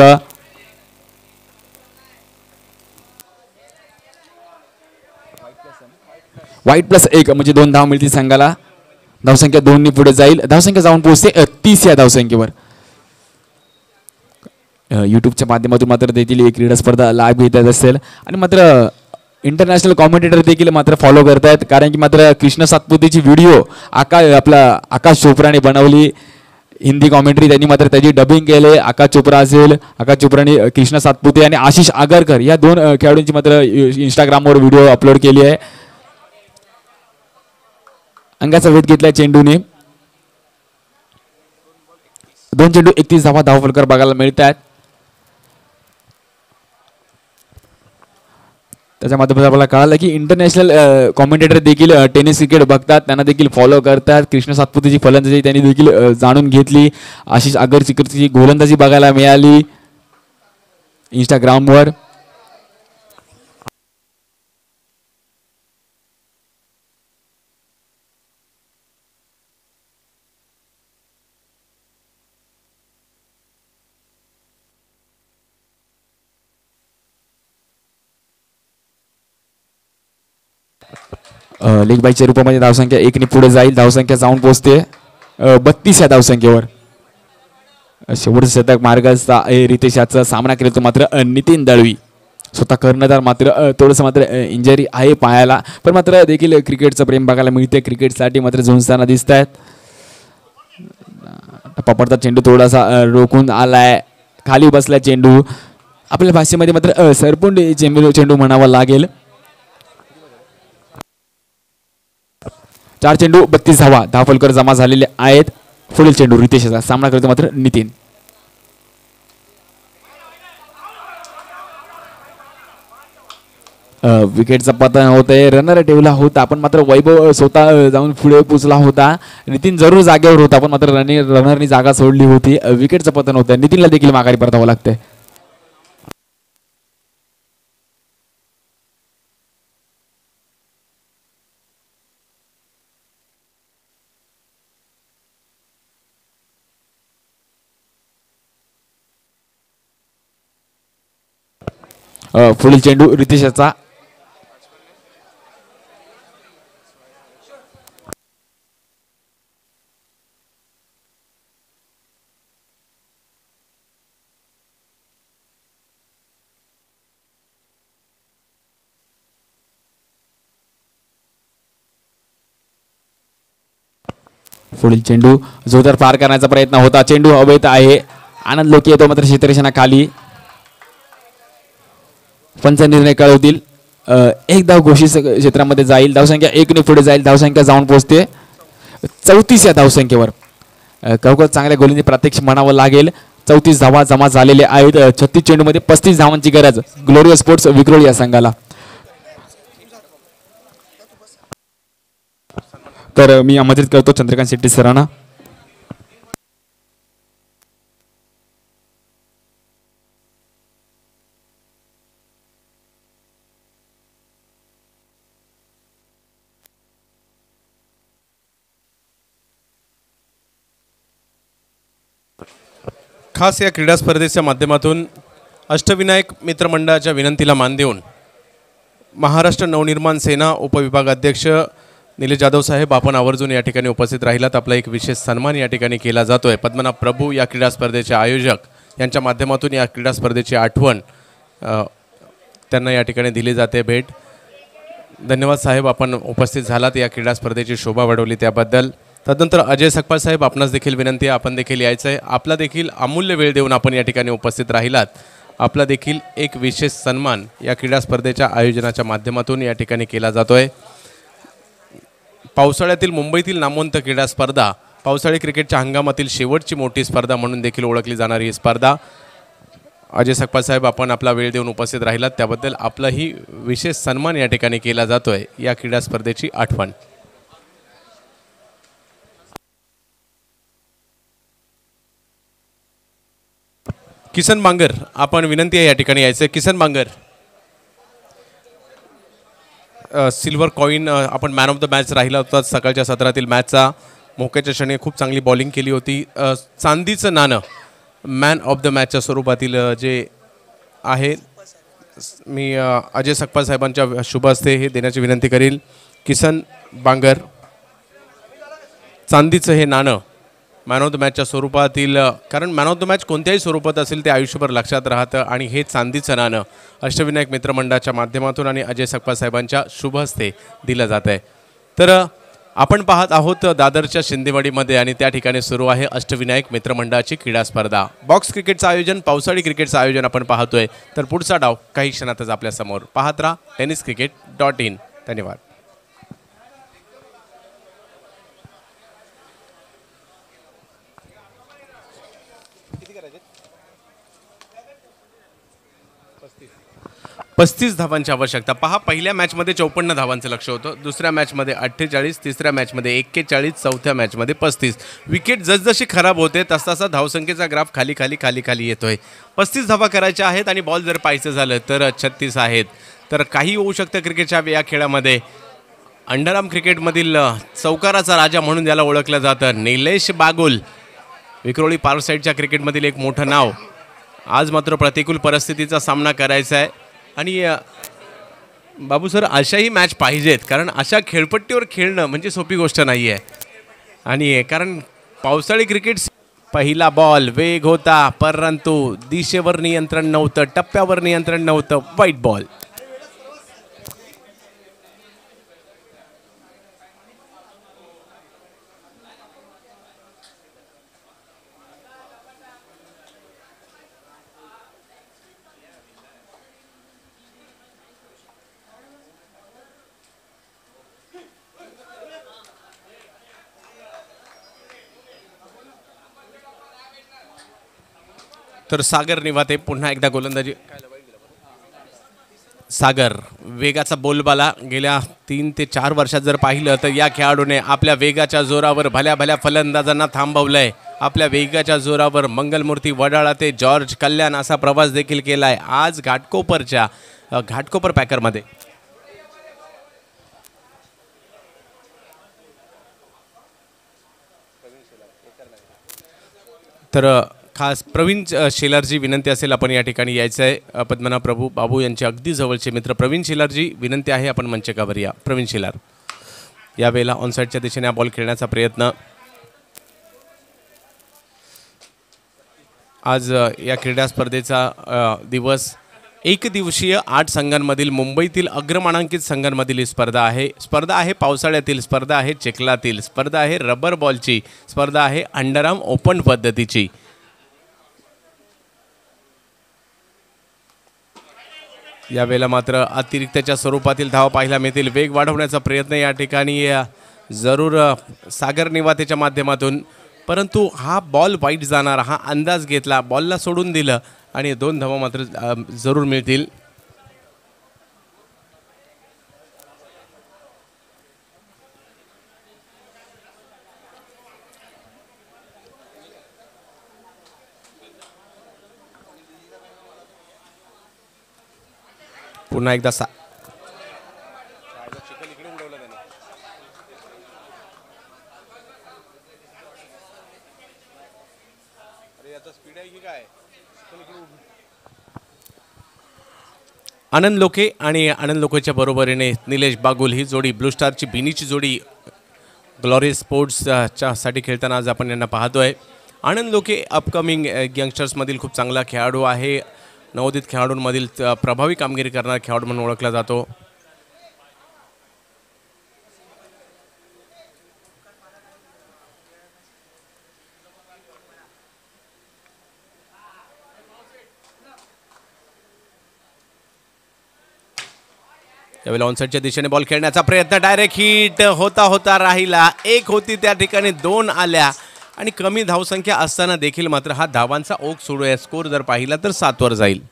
वाईट प्लस एक म्हणजे दोन धाव मिळतील संघाला. धावसंख्या दोन पुढे जाईल, धावसंख्या जाऊन पोहोचते तीस या धावसंख्येवर. युट्यूबच्या माध्यमातून मात्र देखील एक क्रीडा स्पर्धा लाईव्ह घेत असेल आणि मात्र इंटरनॅशनल कॉमेंटेटर देखील मात्र फॉलो करतायत, कारण की मात्र कृष्ण सातपुतेची व्हिडिओ आका आपला आकाश चोप्राने बनवली. हिंदी कॉमेंट्री त्यांनी मात्र त्याची डबिंग केले. आकाश चोप्रा असेल, आकाश चोप्राने कृष्ण सातपुते आणि आशिष आगरकर या दोन खेळाडूंची मात्र इंस्टाग्रामवर व्हिडिओ अपलोड केली आहे. अंगाचा वेध घेतलाय चेंडूने. दोन चेंडू एकतीस धावा धावफलकर बघायला मिळतात. त्याच्या माध्यमातून आपल्याला कळालं की इंटरनॅशनल कॉमेंटेटर देखील टेनिस क्रिकेट बघतात, त्यांना देखील फॉलो करतात. कृष्ण सातपुतेची फलंदाजी त्यांनी देखील जाणून घेतली. आशिष आगरकरची गोलंदाजी बघायला मिळाली इंस्टाग्रामवर. लेग बाईच्या रूपामध्ये धावसंख्या एकने पुढे जाईल, धावसंख्या जाऊन पोहोचते बत्तीस या धावसंख्येवर. शेवटचं शतक मार्गाचा रितेश याचा सामना केला तो मात्र नितीन दळवी स्वतः कर्णधार, मात्र थोडंसं मात्र इंजरी आहे पायाला, पण मात्र देखील क्रिकेटचं प्रेम बघायला मिळते. क्रिकेटसाठी मात्र झुंजताना दिसत आहेत. टप्पा पडता चेंडू थोडासा रोखून आलाय, खाली बसलाय चेंडू. आपल्या भाषेमध्ये मात्र सरपुंडी चेंडू चेंडू म्हणावा लागेल. चार चेंडू बत्तीस धावा धावफलकर जमा झालेले आहेत. पुढील चेंडू रितेशचा सामना करतो मात्र नितीन. विकेटचा पतन होत आहे, रनर ठेवला होता पण मात्र वैभव स्वतः जाऊन पुढे पोचला होता. नितीन जरूर जागेवर होता पण मात्र रनर रनरनी जागा सोडली होती. विकेटचं पतन होतं, नितीनला देखील माघारी परतावं लागतंय. पुढील चेंडू रितेशचा. पुढील चेंडू जोरदार पार करण्याचा प्रयत्न होता, चेंडू हवेत आहे. आनंद लोकी येतो मात्र क्षेत्ररक्षणा खाली. पंच निर्णय कळवतील. एक धाव घोषित क्षेत्रामध्ये जाईल, धावसंख्या एक ने पुढे जाईल, धावसंख्या जाऊन पोहोचते चौतीस या धावसंख्येवर. खरोखर चांगल्या गोलंदाजी प्रात्यक्षिक म्हणावं लागेल. चौतीस धावा जमा झालेले आहेत. छत्तीस चेंडूमध्ये पस्तीस धावांची गरज ग्लोरिया स्पोर्ट्स विक्रोळी या संघाला. तर मी आमंत्रित करतो चंद्रकांत शेट्टी सरांना. खास या क्रीडा स्पर्धेच्या माध्यमातून अष्टविनायक मित्रमंडळाच्या विनंतीला मान देऊन महाराष्ट्र नवनिर्माण सेना उपविभागाध्यक्ष निलेश जाधव साहेब आपण आवर्जून या ठिकाणी उपस्थित राहिलात. आपला एक विशेष सन्मान या ठिकाणी केला जातोय. पद्मनाभ प्रभू या क्रीडा स्पर्धेचे आयोजक यांच्या माध्यमातून या क्रीडा स्पर्धेची आठवण त्यांना या ठिकाणी दिली जाते भेट. धन्यवाद साहेब, आपण उपस्थित झालात, या क्रीडा स्पर्धेची शोभा वाढवली त्याबद्दल. तदनंतर अजय सकपाळ साहेब, आपणास देखील विनंती आहे, आपण देखील यायचं आहे. आपला देखील अमूल्य वेळ देऊन आपण या ठिकाणी उपस्थित राहिलात. आपला देखील एक विशेष सन्मान या क्रीडा स्पर्धेच्या आयोजनाच्या माध्यमातून या ठिकाणी केला जातोय. पावसाळ्यातील मुंबईतील नामवंत क्रीडा स्पर्धा पावसाळी क्रिकेटच्या हंगामातील शेवटची मोठी स्पर्धा म्हणून देखील ओळखली जाणारी ही स्पर्धा. अजय सकपाळ साहेब, आपण आपला वेळ देऊन उपस्थित राहिलात त्याबद्दल आपलाही विशेष सन्मान या ठिकाणी केला जातोय. या क्रीडा स्पर्धेची आठवण. किसन बांगर, आपण विनंती आहे या ठिकाणी यायचं. किसन बांगर, सिल्वर कॉईन, आपण मॅन ऑफ द मॅच राहिला होता सकाळच्या सत्रातील मॅचचा. मोक्याच्या क्षणी खूप चांगली बॉलिंग केली होती. चांदीचं नाणं मॅन ऑफ द मॅचच्या स्वरूपातील जे आहे, मी अजय सकपाळ साहेबांच्या शुभ हस्ते हे देण्याची विनंती करील. किसन बांगर, चांदीचं हे नाणं मॅन ऑफ द मॅचच्या स्वरूपातील, कारण मॅन ऑफ द मॅच कोणत्याही स्वरूपात असेल ते आयुष्यभर लक्षात राहतं आणि हे चांदीचं नाणं अष्टविनायक मित्रमंडळाच्या माध्यमातून आणि अजय सकपाळ साहेबांच्या शुभ हस्ते दिलं जात आहे. तर आपण पाहत आहोत दादरच्या शिंदेवाडीमध्ये आणि त्या ठिकाणी सुरू आहे अष्टविनायक मित्रमंडळाची क्रीडा स्पर्धा. बॉक्स क्रिकेटचं आयोजन, पावसाळी क्रिकेटचं आयोजन आपण पाहतोय. तर पुढचा डाव काही क्षणातच आपल्यासमोर. पाहत राहा टेनिस क्रिकेट डॉट इन. धन्यवाद. पस्तीस धावांची आवश्यकता. पहा, पहिल्या मॅचमध्ये चौपन्न धावांचं लक्ष होतं, दुसऱ्या मॅचमध्ये अठ्ठेचाळीस, तिसऱ्या मॅचमध्ये एक्केचाळीस, चौथ्या मॅचमध्ये पस्तीस. विकेट जसजशी खराब होते तसतसा धावसंख्येचा ग्राफ खाली खाली खाली खाली येतोय. पस्तीस धावा करायच्या आहेत आणि बॉल जर पाहायचं झालं तर छत्तीस आहेत. तर काही होऊ शकतं क्रिकेटच्या या खेळामध्ये. अंडरआर्म क्रिकेटमधील चौकाराचा राजा म्हणून ज्याला ओळखलं जातं, निलेश बागुल, विक्रोळी पार्क साईडच्या क्रिकेटमधील एक मोठं नाव. आज मात्र प्रतिकूल परिस्थितीचा सामना करायचा आहे आणि बाबू सर, अशाही मॅच पाहिजेत, कारण अशा खेळपट्टीवर खेळणं म्हणजे सोपी गोष्ट नाही आहे. आणि कारण पावसाळी क्रिकेट, पहिला बॉल, वेग होता परंतु दिशेवर नियंत्रण नव्हतं, टप्प्यावर नियंत्रण नव्हतं. वाईट बॉल. तर सागर निवाते पुन्हा एकदा गोलंदाजी. सागर, वेगाचा बोलबाला गेल्या तीन ते चार वर्षात जर पाहिलं तर या खेळाडूने आपल्या वेगाच्या जोरावर भल्या भल्या फलंदाजांना थांबवलंय. आपल्या वेगाच्या जोरावर मंगलमूर्ती वडाळा ते जॉर्ज कल्याण असा प्रवास देखील केलाय. आज घाटकोपरच्या घाटकोपर पॅकरमध्ये तर खास प्रवीण शेलारजी विनंती असेल आपण या ठिकाणी यायचं आहे. पद्मनाभ प्रभू बाबू यांचे अगदी जवळचे मित्र प्रवीण शेलारजी विनंती आहे आपण मंचकावर या. प्रवीण शेलार यावेळेला ऑनसाईडच्या दिशेने हा बॉल खेळण्याचा प्रयत्न. आज या क्रीडा स्पर्धेचा दिवस. एक दिवसीय आठ संघांमधील मुंबईतील अग्रमानांकित संघांमधील ही स्पर्धा आहे. स्पर्धा आहे पावसाळ्यातील, स्पर्धा आहे चिखलातील, स्पर्धा आहे रबर बॉलची, स्पर्धा आहे अंडरआर्म ओपन पद्धतीची. यावेळेला मात्र अतिरिक्तच्या स्वरूपातील धावा पाहायला मिळतील. वेग वाढवण्याचा प्रयत्न या ठिकाणी जरूर सागर निवातेच्या माध्यमातून, परंतु हा बॉल वाईट जाणार हा अंदाज घेतला, बॉलला सोडून दिलं आणि दोन धावा मात्र जरूर मिळतील. पुन्हा एकदा सा आनंद लोके आणि आनंद लोकेच्या बरोबरीने निलेश बागुल ही जोडी, ब्लू स्टारची बिनीची जोडी ग्लोरी स्पोर्ट्सच्या साठी खेळताना आज आपण यांना पाहतोय. आनंद लोके अपकमिंग यंगस्टर्समधील खूप चांगला खेळाडू आहे. नवोदित खेळाडूंमधील प्रभावी कामगिरी करणारा खेळाडू म्हणून ओळखला जातो. यावेळेला ऑनसाईडच्या दिशेने बॉल खेळण्याचा प्रयत्न, डायरेक्ट हिट होता होता राहिला. एक होती त्या ठिकाणी दोन आल्या आणि कमी धावसंख्या असताना देखील मात्र हा धावांचा ओघ सुरू आहे. स्कोर जर पाहिला तर सात वर जाईल.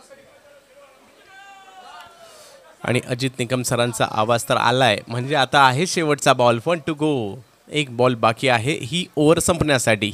आणि अजित निकम सरांचा आवाज तर आलाय, म्हणजे आता आहे शेवटचा बॉल, वन टू गो. एक बॉल बाकी आहे ही ओव्हर संपण्यासाठी.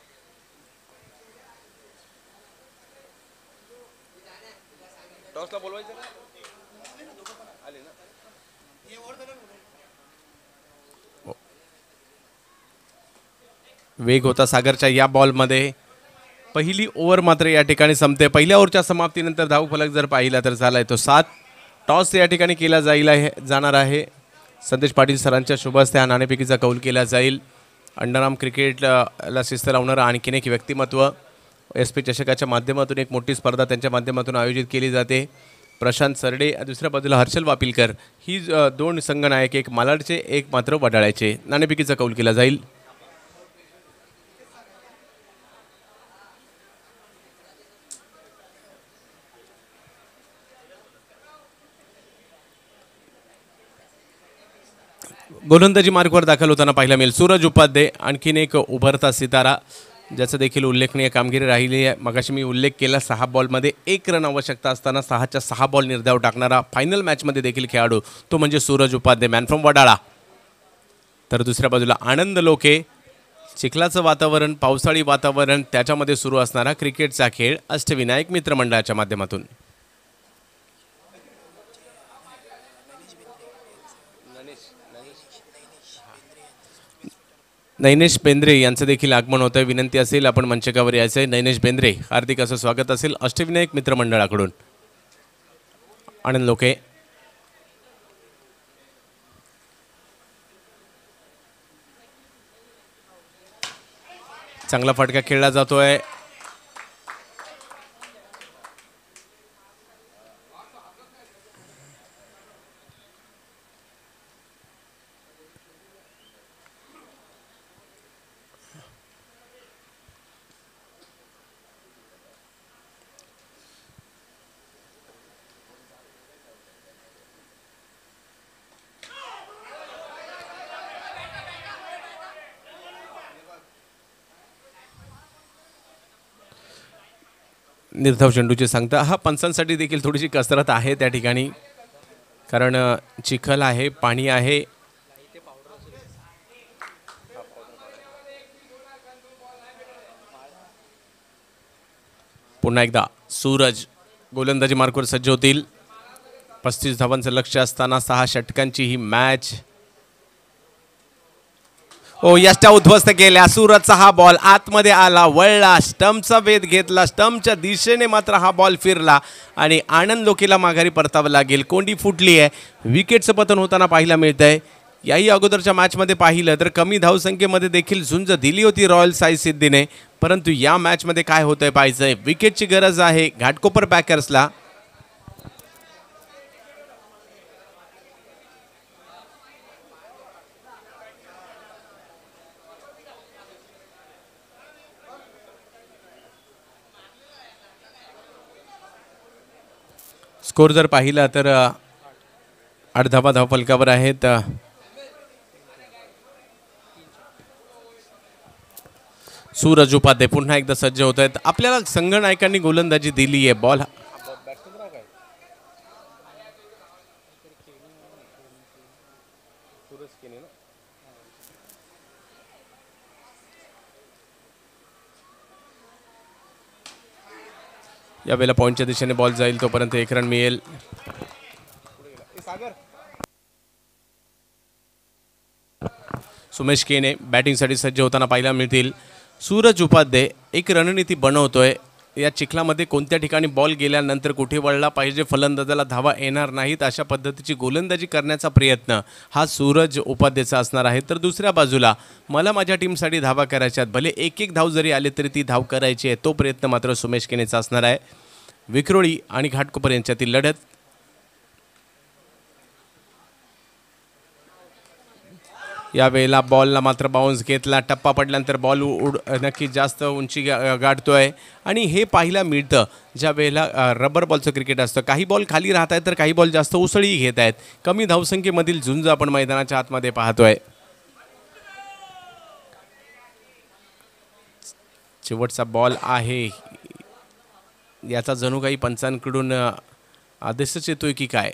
वेग होता सागरच्या या बॉलमध्ये. पहिली ओव्हर मात्र या ठिकाणी संपते. पहिल्या ओव्हरच्या समाप्तीनंतर धावफलक जर पाहिला तर झालाय तो सात. टॉस या ठिकाणी केला जाईल आहे जाणार आहे. संदेश पाटील सरांच्या शुभ हस्ते हा नाणेफेकीचा कौल केला जाईल. अंडरआर्म क्रिकेटला शिस्त लावणारं आणखीन एक व्यक्तिमत्व. एस पी चषकाच्या माध्यमातून एक मोठी स्पर्धा त्यांच्या माध्यमातून आयोजित केली जाते. प्रशांत सरडे, दुसऱ्या बाजूला हर्षल वापिलकर, ही दोन संघनायक, एक मालाडचे एक मात्र वडाळ्याचे. नाणेफेकीचा कौल केला जाईल. गोलंदाजी मार्कवर दाखल होताना पाहायला मिळेल सूरज उपाध्ये, आणखीन एक उभरता सितारा ज्याचं देखील उल्लेखनीय कामगिरी राहिली आहे. मगाशी मी उल्लेख केला, सहा बॉलमध्ये एक रन आवश्यकता असताना सहाच्या सहा बॉल निर्धाव टाकणारा फायनल मॅचमध्ये देखील खेळाडू तो म्हणजे सूरज उपाध्ये, मॅन फ्रॉम वडाळा. तर दुसऱ्या बाजूला आनंद लोके, चिखलाचं वातावरण, पावसाळी वातावरण, त्याच्यामध्ये सुरू असणारा क्रिकेटचा खेळ अष्टविनायक मित्रमंडळाच्या माध्यमातून. नैनेश बेंद्रे यांचं देखील आगमन होतं. विनंती असेल आपण मंचकावर यायचं आहे. नैनेश बेंद्रे, हार्दिक असं स्वागत असेल अष्टविनायक मित्रमंडळाकडून. आनंद लोके, चांगला फटका खेळला जातोय. निर्धाव चेंडूची सांगता. हा पंचांसाठी देखील थोडीशी कसरत आहे त्या ठिकाणी, कारण चिखल आहे, पाणी आहे. पुन्हा एकदा सूरज गोलंदाजी मार्कवर सज्ज होतील. पस्तीस धावांचं लक्ष्य असताना सहा षटकांची ही मॅच. ओ यष्टा उद्ध्वस्त केल्या. सूरजचा हा बॉल आतमध्ये आला, वळला, स्टंपचा वेध घेतला, स्टंपच्या दिशेने मात्र हा बॉल फिरला आणि आनंद लोकेला माघारी परतावं लागेल. कोंडी फुटली आहे. विकेटचं पतन होताना पाहायला मिळत आहे. याही अगोदरच्या मॅचमध्ये पाहिलं तर कमी धावसंख्येमध्ये देखील झुंज दिली होती रॉयल साई सिद्धीने, परंतु या मॅचमध्ये काय होतंय पाहायचंय. विकेटची गरज आहे घाटकोपर पॅकर्सला. स्कोर जर पाहिला तर आठ धावा धावफलकावर आहेत. सूरज उपाध्ये पुन्हा एकदा सज्ज होत आहेत. आपल्याला संघनायकांनी गोलंदाजी दिली आहे. बॉल यावेळेला पॉईंटच्या दिशेने बॉल जाईल, तोपर्यंत एक रन मिळेल. सुमेश केने बॅटिंगसाठी सज्ज होताना पाहायला मिळतील. सूरज उपाध्ये एक रणनीती बनवतोय. या चिखलामध्ये कोणत्या ठिकाणी बॉल गेल्यानंतर कुठे वळला पाहिजे, फलंदाजाला धावा येणार नाहीत, अशा पद्धतीची गोलंदाजी करण्याचा प्रयत्न हा सूरज उपाध्येचा असणार आहे. तर दुसऱ्या बाजूला मला माझ्या टीमसाठी धावा करायच्या आहेत, भले एक एक धाव जरी आले तरी ती धाव करायची आहे, तो प्रयत्न मात्र सुमेश केनेचा असणार आहे. विक्रोळी आणि घाटकोपर यांच्यातील लढत. यावेळेला बॉलला मात्र बाउन्स घेतला, टप्पा पडल्यानंतर बॉल उड नक्कीच जास्त उंची गा गाठतोय आणि हे पाहायला मिळतं ज्या वेळेला अ, रबर बॉलचं क्रिकेट असतं. काही बॉल खाली राहत आहेत तर काही बॉल जास्त उसळी घेत आहेत. कमी धावसंख्येमधील झुंज आपण मैदानाच्या आतमध्ये पाहतोय. शेवटचा बॉल आहे याचा जणू काही पंचांकडून अ, आदेशच येतोय की काय.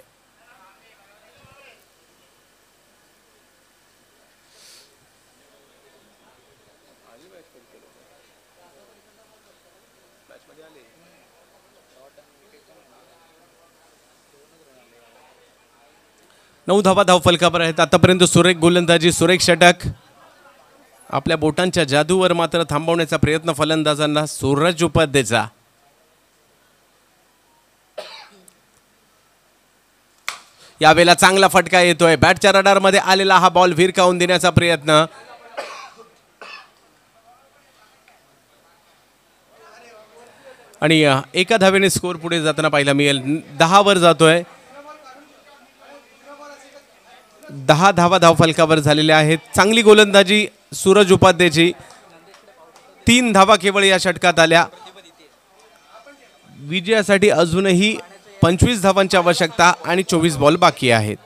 नऊ धावा धाव फलकावर आहेत. आतापर्यंत सुरेख गोलंदाजी, सुरेख षटक. आपल्या बोटांच्या जादूवर मात्र थांबवण्याचा प्रयत्न फलंदाजांना सूरज उपाध्येचा. यावेळेला चांगला फटका येतोय. बॅटच्या रडारमध्ये आलेला हा बॉल भिरकावून देण्याचा प्रयत्न. आणि एका धावेने स्कोर पुढे जाताना पाहायला मिळेल. दहा वर जातोय. दहा धावा धाव फलकावर झालेल्या आहेत. चांगली गोलंदाजी सूरज उपाध्येची. तीन धावा केवळ या षटकात आल्या. विजयासाठी अजूनही पंचवीस धावांची आवश्यकता आणि चोवीस बॉल बाकी आहेत.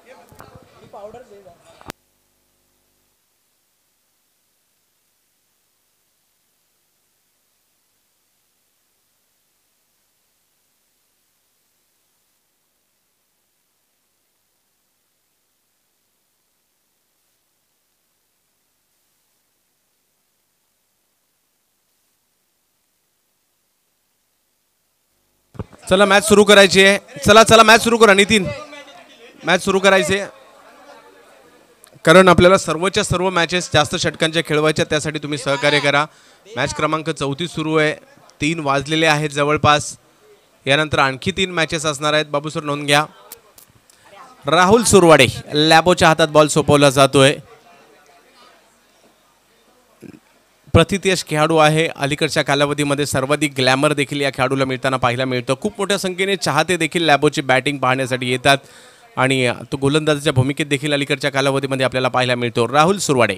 चला मॅच सुरू करायची आहे. चला चला मॅच सुरू करा नितीन. मॅच सुरू करायची आहे कारण आपल्याला सर्वच्या सर्व मॅचेस जास्त षटकांच्या खेळवायच्या. त्यासाठी तुम्ही सहकार्य करा. मॅच क्रमांक चौतीस सुरू आहे. तीन वाजलेले आहेत जवळपास. यानंतर आणखी तीन मॅचेस असणार आहेत. बाबूसर नोंद घ्या. राहुल सुरवाडे लॅबोच्या हातात बॉल सोपवला जातोय. प्रतिथयश खेळाडू आहे. अलीकडच्या कालावधीमध्ये सर्वाधिक ग्लॅमर देखील या खेळाडूला मिळताना पाहायला मिळतं. खूप मोठ्या संख्येने चाहते देखील लॅबोची बॅटिंग पाहण्यासाठी येतात आणि तो गोलंदाजाच्या भूमिकेत देखील अलीकडच्या कालावधीमध्ये आपल्याला पाहायला मिळतो. राहुल सुरवाडे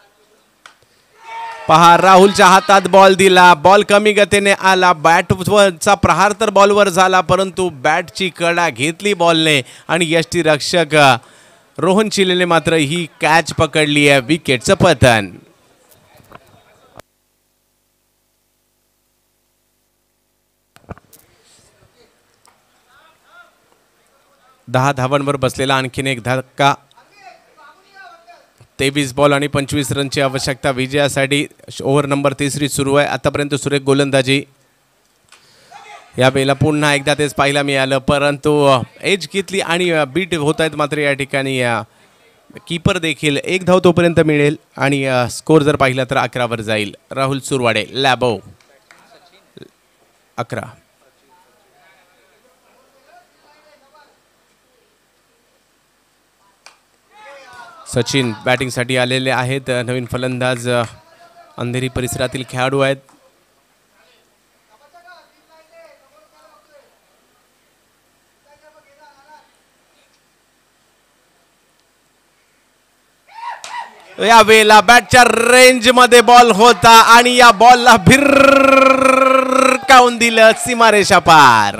पहा, राहुलच्या हातात बॉल दिला. बॉल कमी गतीने आला. बॅटचा प्रहार तर बॉलवर झाला परंतु बॅटची कडा घेतली बॉलने आणि यष्टीरक्षक रोहन चिलेने मात्र ही कॅच पकडली आहे. विकेटचं पतन. दहा धावांवर बसलेला आणखीन एक धक्का. तेवीस बॉल आणि पंचवीस रनची आवश्यकता विजयासाठी. ओव्हर नंबर तिसरी सुरू आहे. आतापर्यंत सुरेख गोलंदाजी. यावेळेला पुन्हा एकदा तेच पाहायला मिळालं परंतु एज घेतली आणि बीट होत आहेत मात्र या ठिकाणी कीपर देखील. एक धाव तोपर्यंत मिळेल आणि स्कोर जर पाहिला तर अकरावर जाईल. राहुल सुरवाडे लॅबो अकरा. सचिन बॅटिंगसाठी आलेले आहेत. नवीन फलंदाज अंधेरी परिसरातील खेळाडू आहेत. यावेळेला बॅटच्या रेंज मध्ये बॉल होता आणि या बॉलला भिरकावून दिलं सीमारेषा पार.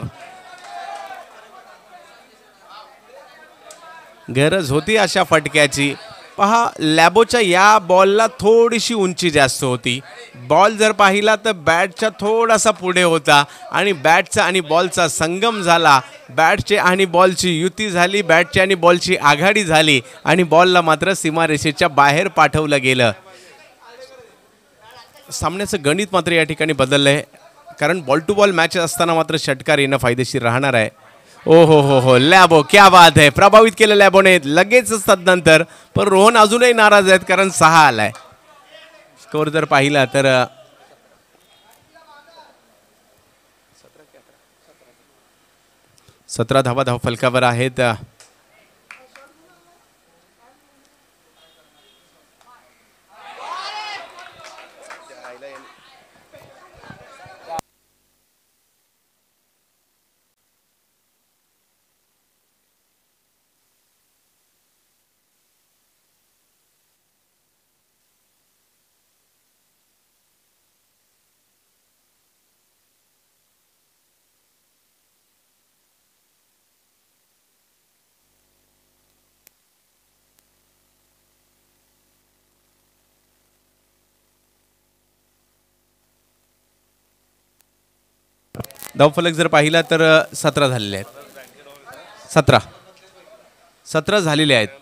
गरज होती अशा फटक्याची. पहा, लॅबोच्या या बॉलला थोडीशी उंची जास्त होती. बॉल जर पाहिला तर बॅटच्या थोडासा पुढे होता आणि बॅटचा आणि बॉलचा संगम झाला. बॅटचे आणि बॉलची युती झाली. बॅटची आणि बॉलची आघाडी झाली आणि बॉलला मात्र सीमारेषेच्या बाहेर पाठवलं गेलं. सामन्याचं गणित मात्र या ठिकाणी बदललंय कारण बॉल टू बॉल मॅच असताना मात्र षटकार येणं फायदेशीर राहणार आहे. ओ हो हो हो लॅबो क्या बात आहे. प्रभावित केलं लॅबोने लगेचच तदनंतर. पण रोहन अजूनही नाराज आहेत कारण सहा आलाय. स्कोर जर पाहिला तर सतरा धावा धाव फलकावर आहेत. धावफलक जर पाहिला तर सतरा झालेले आहेत. सतरा सतरा झालेले आहेत.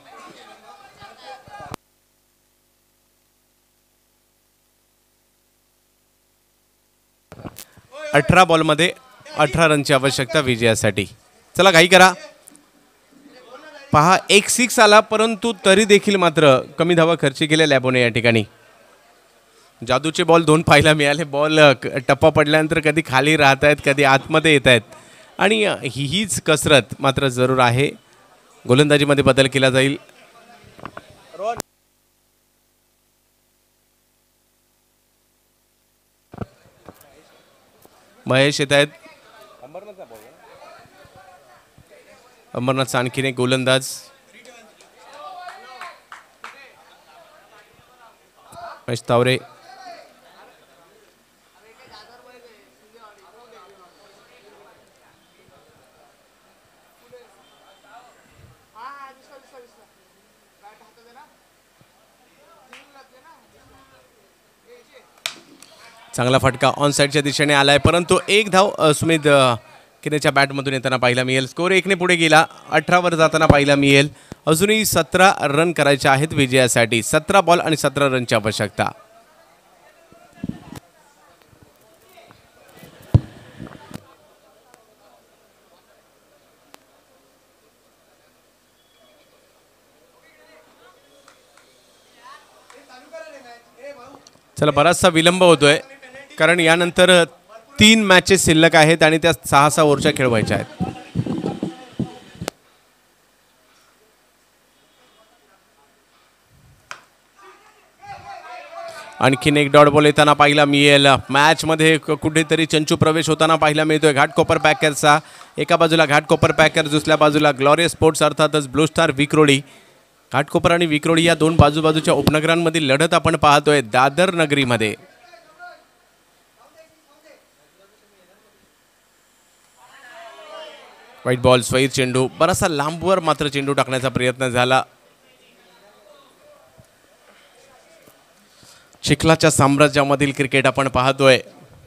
अठरा बॉलमध्ये अठरा रनची आवश्यकता विजयासाठी. चला घाई करा. पहा एक सिक्स आला परंतु तरी देखील मात्र कमी धावा खर्ची केल्या लॅबोने या ठिकाणी. जादूचे बॉल दोन पाहायला मिळाले. बॉल टप्पा पडल्यानंतर कधी खाली राहत आहेत कधी आतमध्ये येत आहेत आणि ही हीच कसरत मात्र जरूर आहे. गोलंदाजीमध्ये बदल केला जाईल. महेश येत आहेत. अंबरनाथचा आणखीन एक गोलंदाज. महेश तावरे. चांगला फटका ऑन साईडच्या दिशेने आलाय परंतु एक धाव सुमित किनेच्या बॅटमधून येताना पाहायला मिळेल. स्कोर एकने पुढे गेला. अठरा वर जाताना पाहायला मिळेल. अजूनही सतरा रन करायचे आहेत विजयासाठी. सतरा बॉल आणि सतरा रनची आवश्यकता. चला बराचसा विलंब होतोय कारण यानंतर तीन मॅचेस शिल्लक आहेत आणि त्या सहा सहा ओव्हरच्या खेळवायच्या आहेत. आणखीन एक डॉट बॉल येताना पाहायला मिळेल. मॅचमध्ये कुठेतरी चंचू प्रवेश होताना पाहायला मिळतोय घाटकोपर पॅकर्सचा. एका बाजूला घाटकोपर पॅकर्स दुसऱ्या बाजूला ग्लोरियस स्पोर्ट्स अर्थातच ब्लू स्टार विक्रोळी. घाटकोपर आणि विक्रोळी या दोन बाजूबाजूच्या उपनगरांमधील लढत आपण पाहतोय दादर नगरीमध्ये. व्हाईट बॉल स्वैर चेंडू. बराचसा लांबवर मात्र चेंडू टाकण्याचा प्रयत्न झाला. चिखलाच्या साम्राज्यामधील क्रिकेट आपण पाहतोय.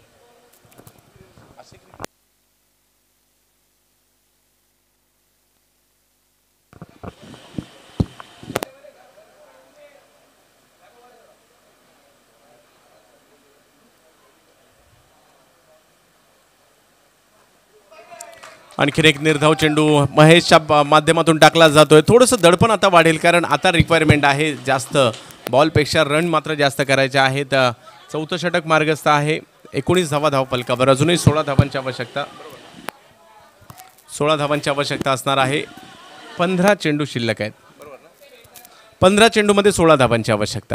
आणखीन एक निर्धाव चेंडू महेशच्या माध्यमातून टाकला जातोय. थोडंसं दडपण आता वाढेल कारण आता रिक्वायरमेंट आहे जास्त बॉलपेक्षा रन मात्र जास्त करायचे आहेत. चौथं षटक मार्गस्थ आहे. एकोणीस धावा धाव फलकावर. अजूनही सोळा धावांची आवश्यकता. सोळा धावांची आवश्यकता असणार आहे. पंधरा चेंडू शिल्लक आहेत. पंधरा चेंडूमध्ये सोळा धावांची आवश्यकता.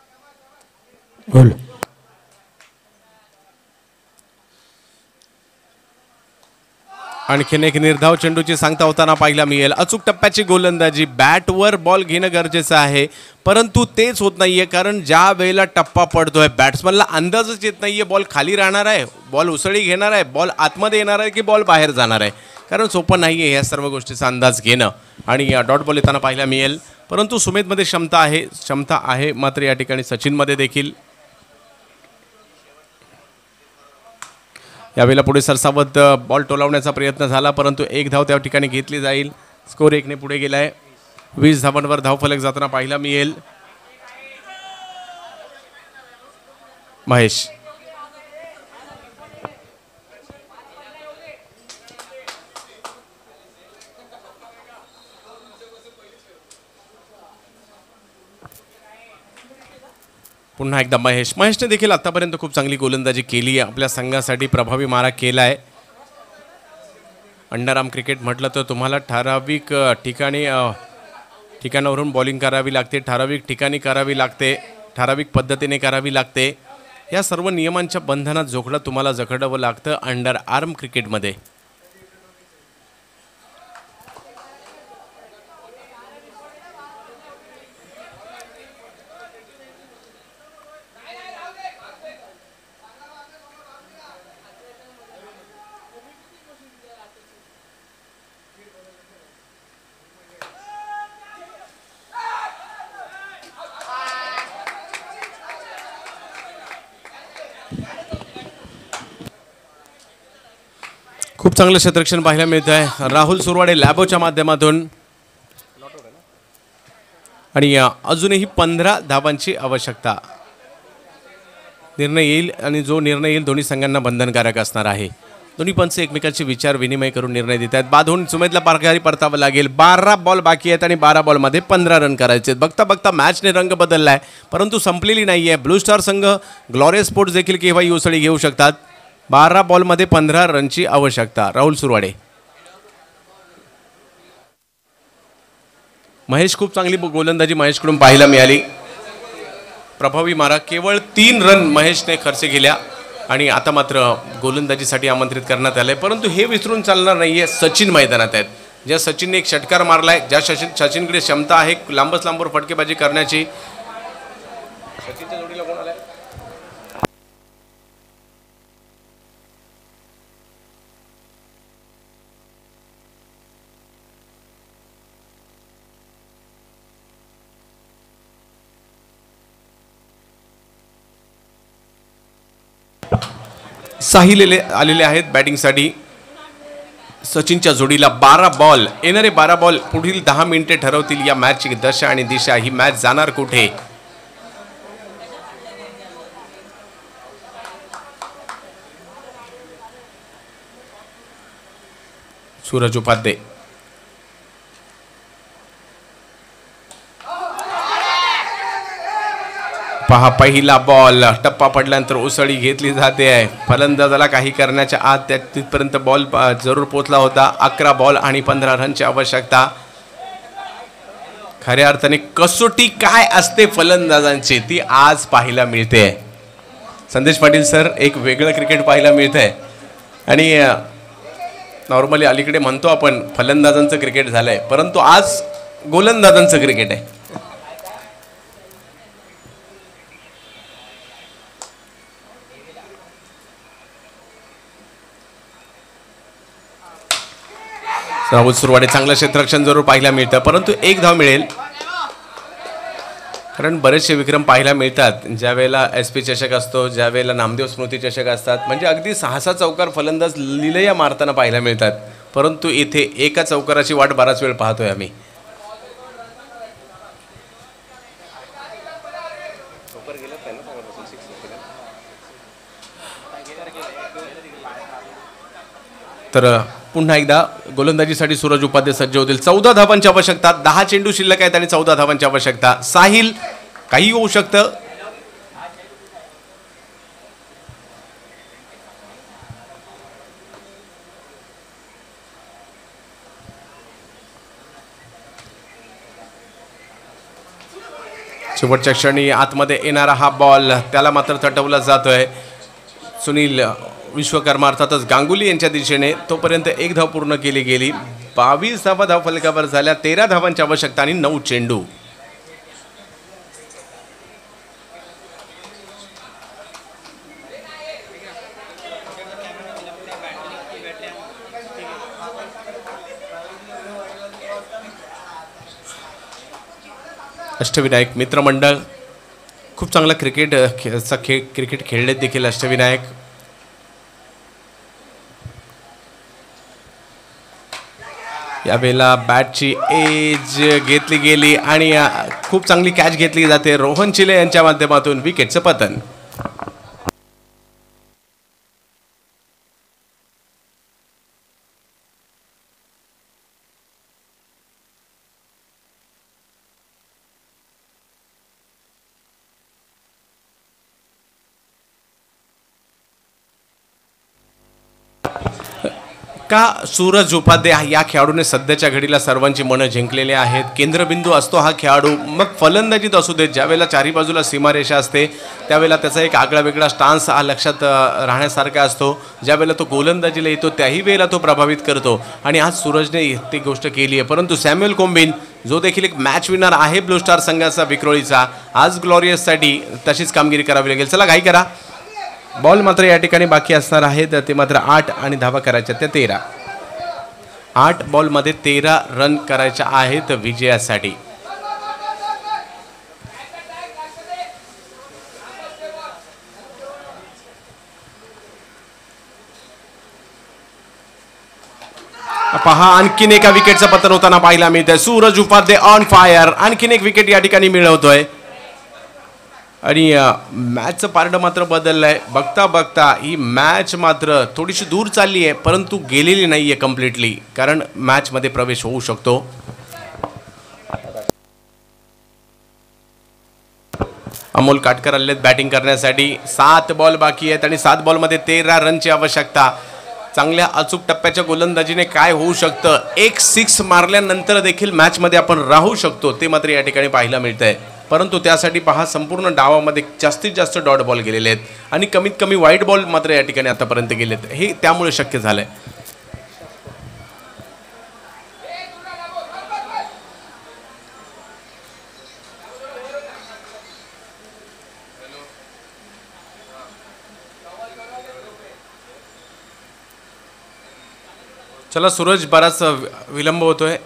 आणखीन एक निर्धाव चेंडूची सांगता होताना पाहायला मिळेल. अचूक टप्प्याची गोलंदाजी. बॅटवर बॉल घेणं गरजेचं आहे परंतु तेच होत नाहीये कारण ज्या वेळेला टप्पा पडतोय बॅट्समनला अंदाजच येत नाहीये बॉल खाली राहणार आहे, बॉल उसळी घेणार आहे, बॉल आतमध्ये येणार आहे की बॉल बाहेर जाणार आहे. कारण सोपं नाही आहे या सर्व गोष्टीचा अंदाज घेणं. आणि डॉट बॉल येताना पाहायला मिळेल परंतु सुमेधमध्ये क्षमता आहे क्षमता आहे मात्र या ठिकाणी सचिनमध्ये देखील. यावेळेला पुढे सरसावत बॉल टोलावण्याचा प्रयत्न झाला परंतु एक धाव त्या ठिकाणी घेतली जाईल. स्कोर एकने पुढे गेलाय. वीस धावांवर धावफलक जाताना पाहायला मिळेल. महेश पुन्हा एकदा महेश. महेशने देखील आतापर्यंत खूप चांगली गोलंदाजी केली आहे. आपल्या संघासाठी प्रभावी मारा केला आहे. अंडरआर्म क्रिकेट म्हटलं तर तुम्हाला ठराविक ठिकाणी ठिकाणावरून बॉलिंग करावी लागते, ठराविक ठिकाणी करावी लागते, ठराविक पद्धतीने करावी लागते. या सर्व नियमांच्या बंधनात जोखडं तुम्हाला जखडावं लागतं अंडर आर्म क्रिकेटमध्ये. खूप चांगलं क्षेत्ररक्षण पाहायला मिळत आहे राहुल सुरवाडे लॅबोच्या माध्यमातून आणि अजूनही पंधरा धावांची आवश्यकता. निर्णय येईल आणि जो निर्णय येईल दोन्ही संघांना बंधनकारक असणार आहे. दोन्ही पंच एकमेकांचे विचार विनिमय करून निर्णय देत आहेत. बाधून सुमेधला पारखारी परतावं लागेल. बारा बॉल बाकी आहेत आणि बारा बॉलमध्ये पंधरा रन करायचे आहेत. बघता बघता मॅचने रंग बदलला आहे परंतु संपलेली नाही आहे. ब्लू स्टार संघ ग्लोरियस स्पोर्ट्स देखील केव्हाही उसळी घेऊ शकतात. बारा बॉलमध्ये पंधरा रनची आवश्यकता. राहुल सुरवाडे. महेश खूप चांगली गोलंदाजी महेशकडून पाहायला मिळाली. प्रभावी मारा केवळ तीन रन महेशने खर्च केल्या आणि आता मात्र गोलंदाजीसाठी आमंत्रित करण्यात आले परंतु हे विसरून चालणार नाही आहे. सचिन मैदानात आहेत. ज्या सचिनने एक षटकार मारलाय ज्या सचिन सचिनकडे क्षमता आहे लांबच लांबवर फटकेबाजी करण्याची. सचिनच्या जोडीला कोण आलाय? साहिल आलेले आहेत बॅटिंगसाठी. सचिनच्या जोडीला बारा बॉल. येणारे बारा बॉल पुढील दहा मिनिटे ठरवतील या मॅचची दशा आणि दिशा. ही मॅच जाणार कुठे. सूरज उपाध्ये. पहा पहिला बॉल टप्पा पडल्यानंतर उसळी घेतली जाते आहे. फलंदाजाला काही करण्याच्या आत त्या तिथपर्यंत बॉल जरूर पोचला होता. अकरा बॉल आणि पंधरा रनची आवश्यकता. खऱ्या अर्थाने कसोटी काय असते फलंदाजांची ती आज पाहायला मिळते. संदेश पाटील सर एक वेगळं क्रिकेट पाहायला मिळतंय आणि नॉर्मली अलीकडे म्हणतो आपण फलंदाजांचं क्रिकेट झालंय परंतु आज गोलंदाजांचं क्रिकेट आहे. राहुल सुरवाडे चांगलं क्षेत्ररक्षण जरूर पाहायला मिळतं परंतु एक धाव मिळेल कारण बरेचसे विक्रम पाहायला मिळतात ज्या वेळेला एस पी चषक असतो ज्या वेळेला नामदेव स्मृती चषक असतात म्हणजे अगदी सहा सहा चौकार फलंदाज लिलया मारताना पाहायला मिळतात परंतु इथे एका चौकाराची वाट बराच वेळ पाहतोय आम्ही. तर पुन्हा एकदा गोलंदाजीसाठी सूरज उपाध्ये सज्ज होतील. चौदा धावांची आवश्यकता. दहा चेंडू शिल्लक आहेत आणि चौदा धावांची आवश्यकता. साहिल काही होऊ शकतं. शेवटच्या क्षणी आतमध्ये येणारा हा बॉल त्याला मात्र तटवला जातोय. सुनील विश्वकर्मा अर्थातच गांगुली यांच्या दिशेने. तोपर्यंत एक धाव पूर्ण केली गेली. बावीस धावा धाव फलकावर झाल्या. तेरा धावांची आवश्यकता आणि नऊ चेंडू. अष्टविनायक मित्रमंडळ खूप चांगला क्रिकेट खेळ क्रिकेट खेळलेत देखील अष्टविनायक. यावेळेला बॅटची एज घेतली गेली आणि खूप चांगली कॅच घेतली जाते. रोहन चिले यांच्या माध्यमातून विकेटचं पतन. का सूरज उपाध्ये या खेळाडूने सध्याच्या घडीला सर्वांची मनं जिंकलेली आहेत. केंद्रबिंदू असतो हा खेळाडू. मग फलंदाजीत असू देत ज्यावेळेला चारी बाजूला सीमारेषा असते त्यावेळेला त्याचा एक आगळा वेगळा स्टान्स हा लक्षात राहण्यासारखा असतो. ज्यावेळेला तो गोलंदाजीला येतो त्याही वेळेला तो प्रभावित करतो आणि आज सूरजने ती गोष्ट केली आहे. परंतु सॅम्युअल कोम्बिन जो देखील एक मॅच विनर आहे ब्लू स्टार संघाचा विक्रोळीचा आज ग्लोरियससाठी तशीच कामगिरी करावी लागेल. चला घाई करा. बॉल मात्र या ठिकाणी बाकी असणार आहेत ते मात्र आठ आणि धावा करायच्या त्या तेरा. आठ बॉलमध्ये तेरा रन करायच्या आहेत विजयासाठी. पहा आणखीन एका विकेटचं पतन होताना पाहायला मिळतंय. सूरज उपाध्याय ऑन फायर, आणखीन एक विकेट या ठिकाणी मिळवतोय आणि मॅचचं पारडं मात्र बदललंय. बघता बघता ही मॅच मात्र थोडीशी दूर चालली आहे, परंतु गेलेली नाहीये कम्प्लिटली, कारण मॅचमध्ये प्रवेश होऊ शकतो. अमोल काटकर आले बॅटिंग करण्यासाठी. सात बॉल बाकी आहेत आणि सात बॉलमध्ये तेरा रनची आवश्यकता. चांगल्या अचूक टप्प्याच्या गोलंदाजीने काय होऊ शकतं, एक सिक्स मारल्यानंतर देखील मॅचमध्ये आपण राहू शकतो, ते मात्र या ठिकाणी पाहायला मिळतंय. परंतु त्यासाठी पहा संपूर्ण डावामध्ये जास्तीत जास्त डॉट बॉल गेलेले आहेत आणि कमीत कमी वाईट बॉल मात्र या ठिकाणी आतापर्यंत गेलेत. हे त्यामुळे शक्य झालंय. चला सूरज, बराच विलंब होतोय.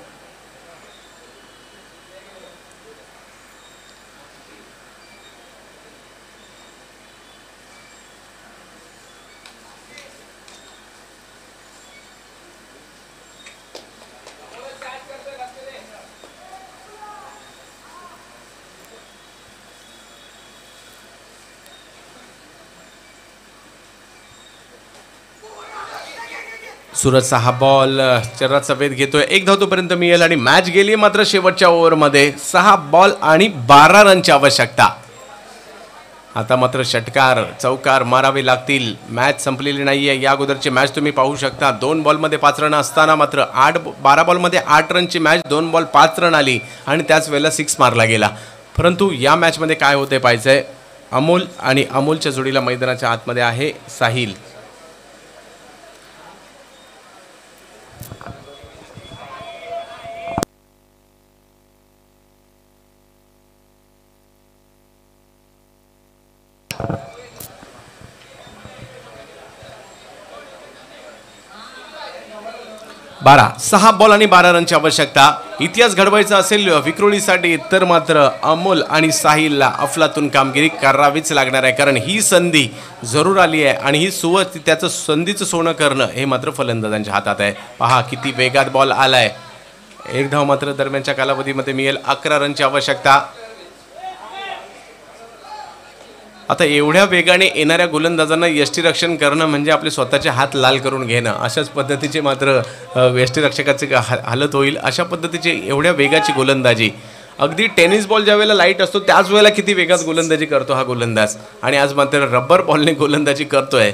सूरजचा हा बॉल चर्राचा वेध घेतोय. एक धाव तोपर्यंत मिळेल आणि मॅच गेली मात्र शेवटच्या ओव्हरमध्ये. सहा बॉल आणि बारा रनची आवश्यकता. आता मात्र षटकार चौकार मारावे लागतील. मॅच संपलेली नाहीये. या अगोदरची मॅच तुम्ही पाहू शकता. दोन बॉलमध्ये पाच रन असताना मात्र आठ बारा बॉलमध्ये आठ रनची मॅच, दोन बॉल पाच रन आली आणि त्याच वेळेला सिक्स मारला गेला. परंतु या मॅचमध्ये काय होते पाहिजे. अमोल आणि अमोलच्या जोडीला मैदानाच्या आतमध्ये आहे साहिल. बारा सहा बॉल आणि बारा रनची आवश्यकता. इतिहास घडवायचा असेल विक्रोळीसाठी तर मात्र अमोल आणि साहिलला अफलातून कामगिरी करावीच लागणार आहे, कारण ही संधी जरूर आली आहे आणि ही सुव त्याचं संधीचं सोनं करणं हे मात्र फलंदाजांच्या हातात आहे. पहा किती वेगात बॉल आलाय. एक धाव मात्र दरम्यानच्या कालावधीमध्ये मिळेल. अकरा रनची आवश्यकता. आता एवढ्या वेगाने येणाऱ्या गोलंदाजांना यष्टीरक्षण करणं म्हणजे आपले स्वतःचे हात लाल करून घेणं. अशाच पद्धतीचे मात्र यष्टीरक्षकाचे हालत होईल. अशा पद्धतीचे एवढ्या वेगाची गोलंदाजी. अगदी टेनिस बॉल ज्या वेळेला लाईट असतो त्याच वेळेला किती वेगात गोलंदाजी करतो हा गोलंदाज, आणि आज मात्र रबर बॉलने गोलंदाजी करतोय.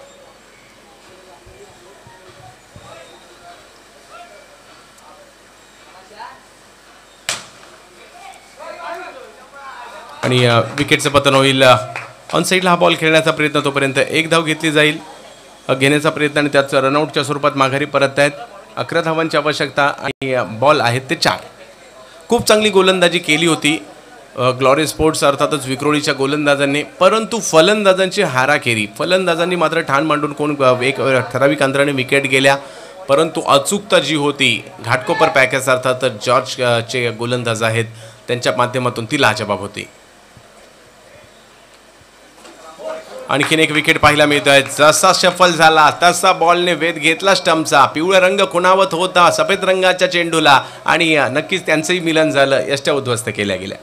आणि विकेटचं पतन होईल. ऑन साईडला हा बॉल खेळण्याचा प्रयत्न, तोपर्यंत एक धाव घेतली जाईल. घेण्याचा प्रयत्न आणि त्याच रनआउटच्या स्वरूपात माघारी परत आहेत. अकरा धावांची आवश्यकता आणि बॉल आहेत ते चार. खूप चांगली गोलंदाजी केली होती ग्लोरी स्पोर्ट्स अर्थातच विक्रोळीच्या गोलंदाजांनी, परंतु फलंदाजांची हाराखेरी. फलंदाजांनी मात्र ठाण मांडून कोण एक ठराविक अंतराने विकेट गेल्या, परंतु अचूकता जी होती घाटकोपर पॅकेज अर्थात जॉर्जचे गोलंदाज आहेत त्यांच्या माध्यमातून ती लाजवाब होती. आणखीन एक विकेट पाहायला मिळतोय. जसा शफल झाला तसा बॉलने वेध घेतला स्टंपचा. पिवळा रंग खुणावत होता सफेद रंगाच्या चेंडूला आणि नक्कीच त्यांचंही मिलन झालं. यष्ट्या उद्ध्वस्त केल्या गेल्या.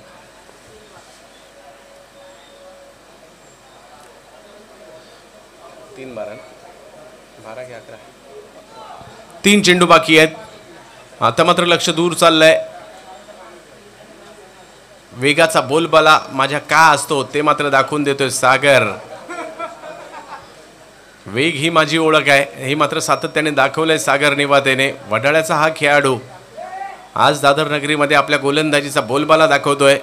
तीन बारा बारा की अकरा तीन चेंडू बाकी आहेत. आता मात्र लक्ष दूर चाललंय. वेगाचा बोलबाला माझ्या का असतो ते मात्र दाखवून देतोय सागर. वेग ही माझी ओळख आहे हे मात्र सातत्याने दाखवलंय सागर निवातेने. वडाळ्याचा हा खेळाडू आज दादर नगरीमध्ये आपल्या गोलंदाजीचा बोलबाला दाखवतोय.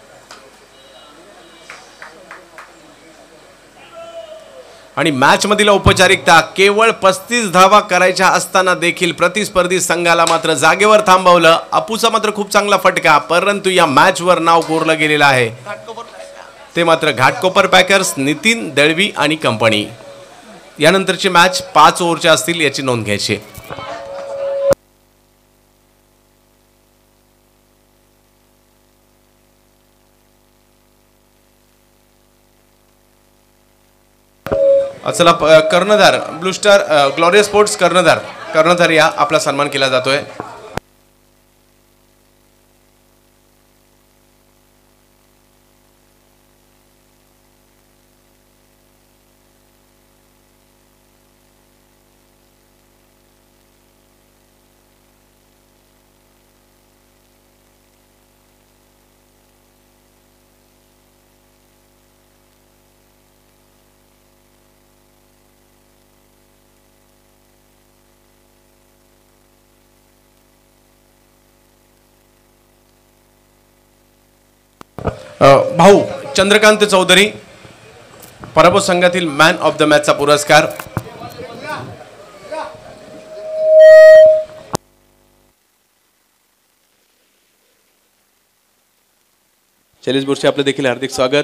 आणि मॅच मधील औपचारिकता केवळ पस्तीस धावा करायच्या असताना देखील प्रतिस्पर्धी संघाला मात्र जागेवर थांबवलं. अपूचा मात्र खूप चांगला फटका, परंतु या मॅच वर नाव कोरलं गेलेलं आहे ते मात्र घाटकोपर पॅकर्स, नितीन दळवी आणि कंपनी. यानंतरची मॅच पाच ओव्हरच्या असतील याची नोंद घ्यायची. चला कर्णधार ब्लू स्टार ग्लोरी स्पोर्ट्स कर्णधार कर्णधार या आपला सन्मान केला जातोय. भाऊ चंद्रकांत चौधरी पराभूत संघातील मॅन ऑफ द मॅचचा पुरस्कार. शैलेश बोरसे आपलं देखील हार्दिक स्वागत.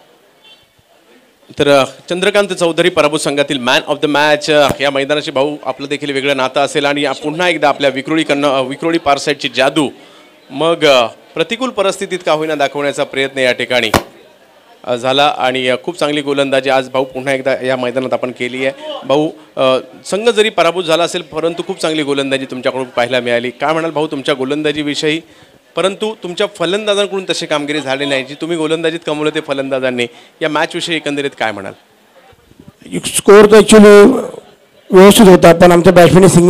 तर चंद्रकांत चौधरी पराभूत संघातील मॅन ऑफ द मॅच या मैदानाचे भाऊ आपलं देखील वेगळं नातं असेल आणि पुन्हा एकदा आपल्या विक्रोळी कन्न विक्रोळी पारसाईडची जादू मग प्रतिकूल परिस्थितीत का होईना दाखवण्याचा प्रयत्न या ठिकाणी झाला आणि खूप चांगली गोलंदाजी आज भाऊ पुन्हा एकदा या मैदानात आपण केली आहे. भाऊ संघ जरी पराभूत झाला असेल परंतु खूप चांगली गोलंदाजी तुमच्याकडून पाहायला मिळाली. काय म्हणाल भाऊ तुमच्या गोलंदाजीविषयी, परंतु तुमच्या फलंदाजांकडून तशी कामगिरी झाली नाही जी तुम्ही गोलंदाजीत कमवलं ते फलंदाजांनी, या मॅचविषयी एकंदरीत काय म्हणाल? स्कोअर तर ॲक्च्युली व्यवस्थित होता पण आमच्या बॅट्समॅनने सिंगल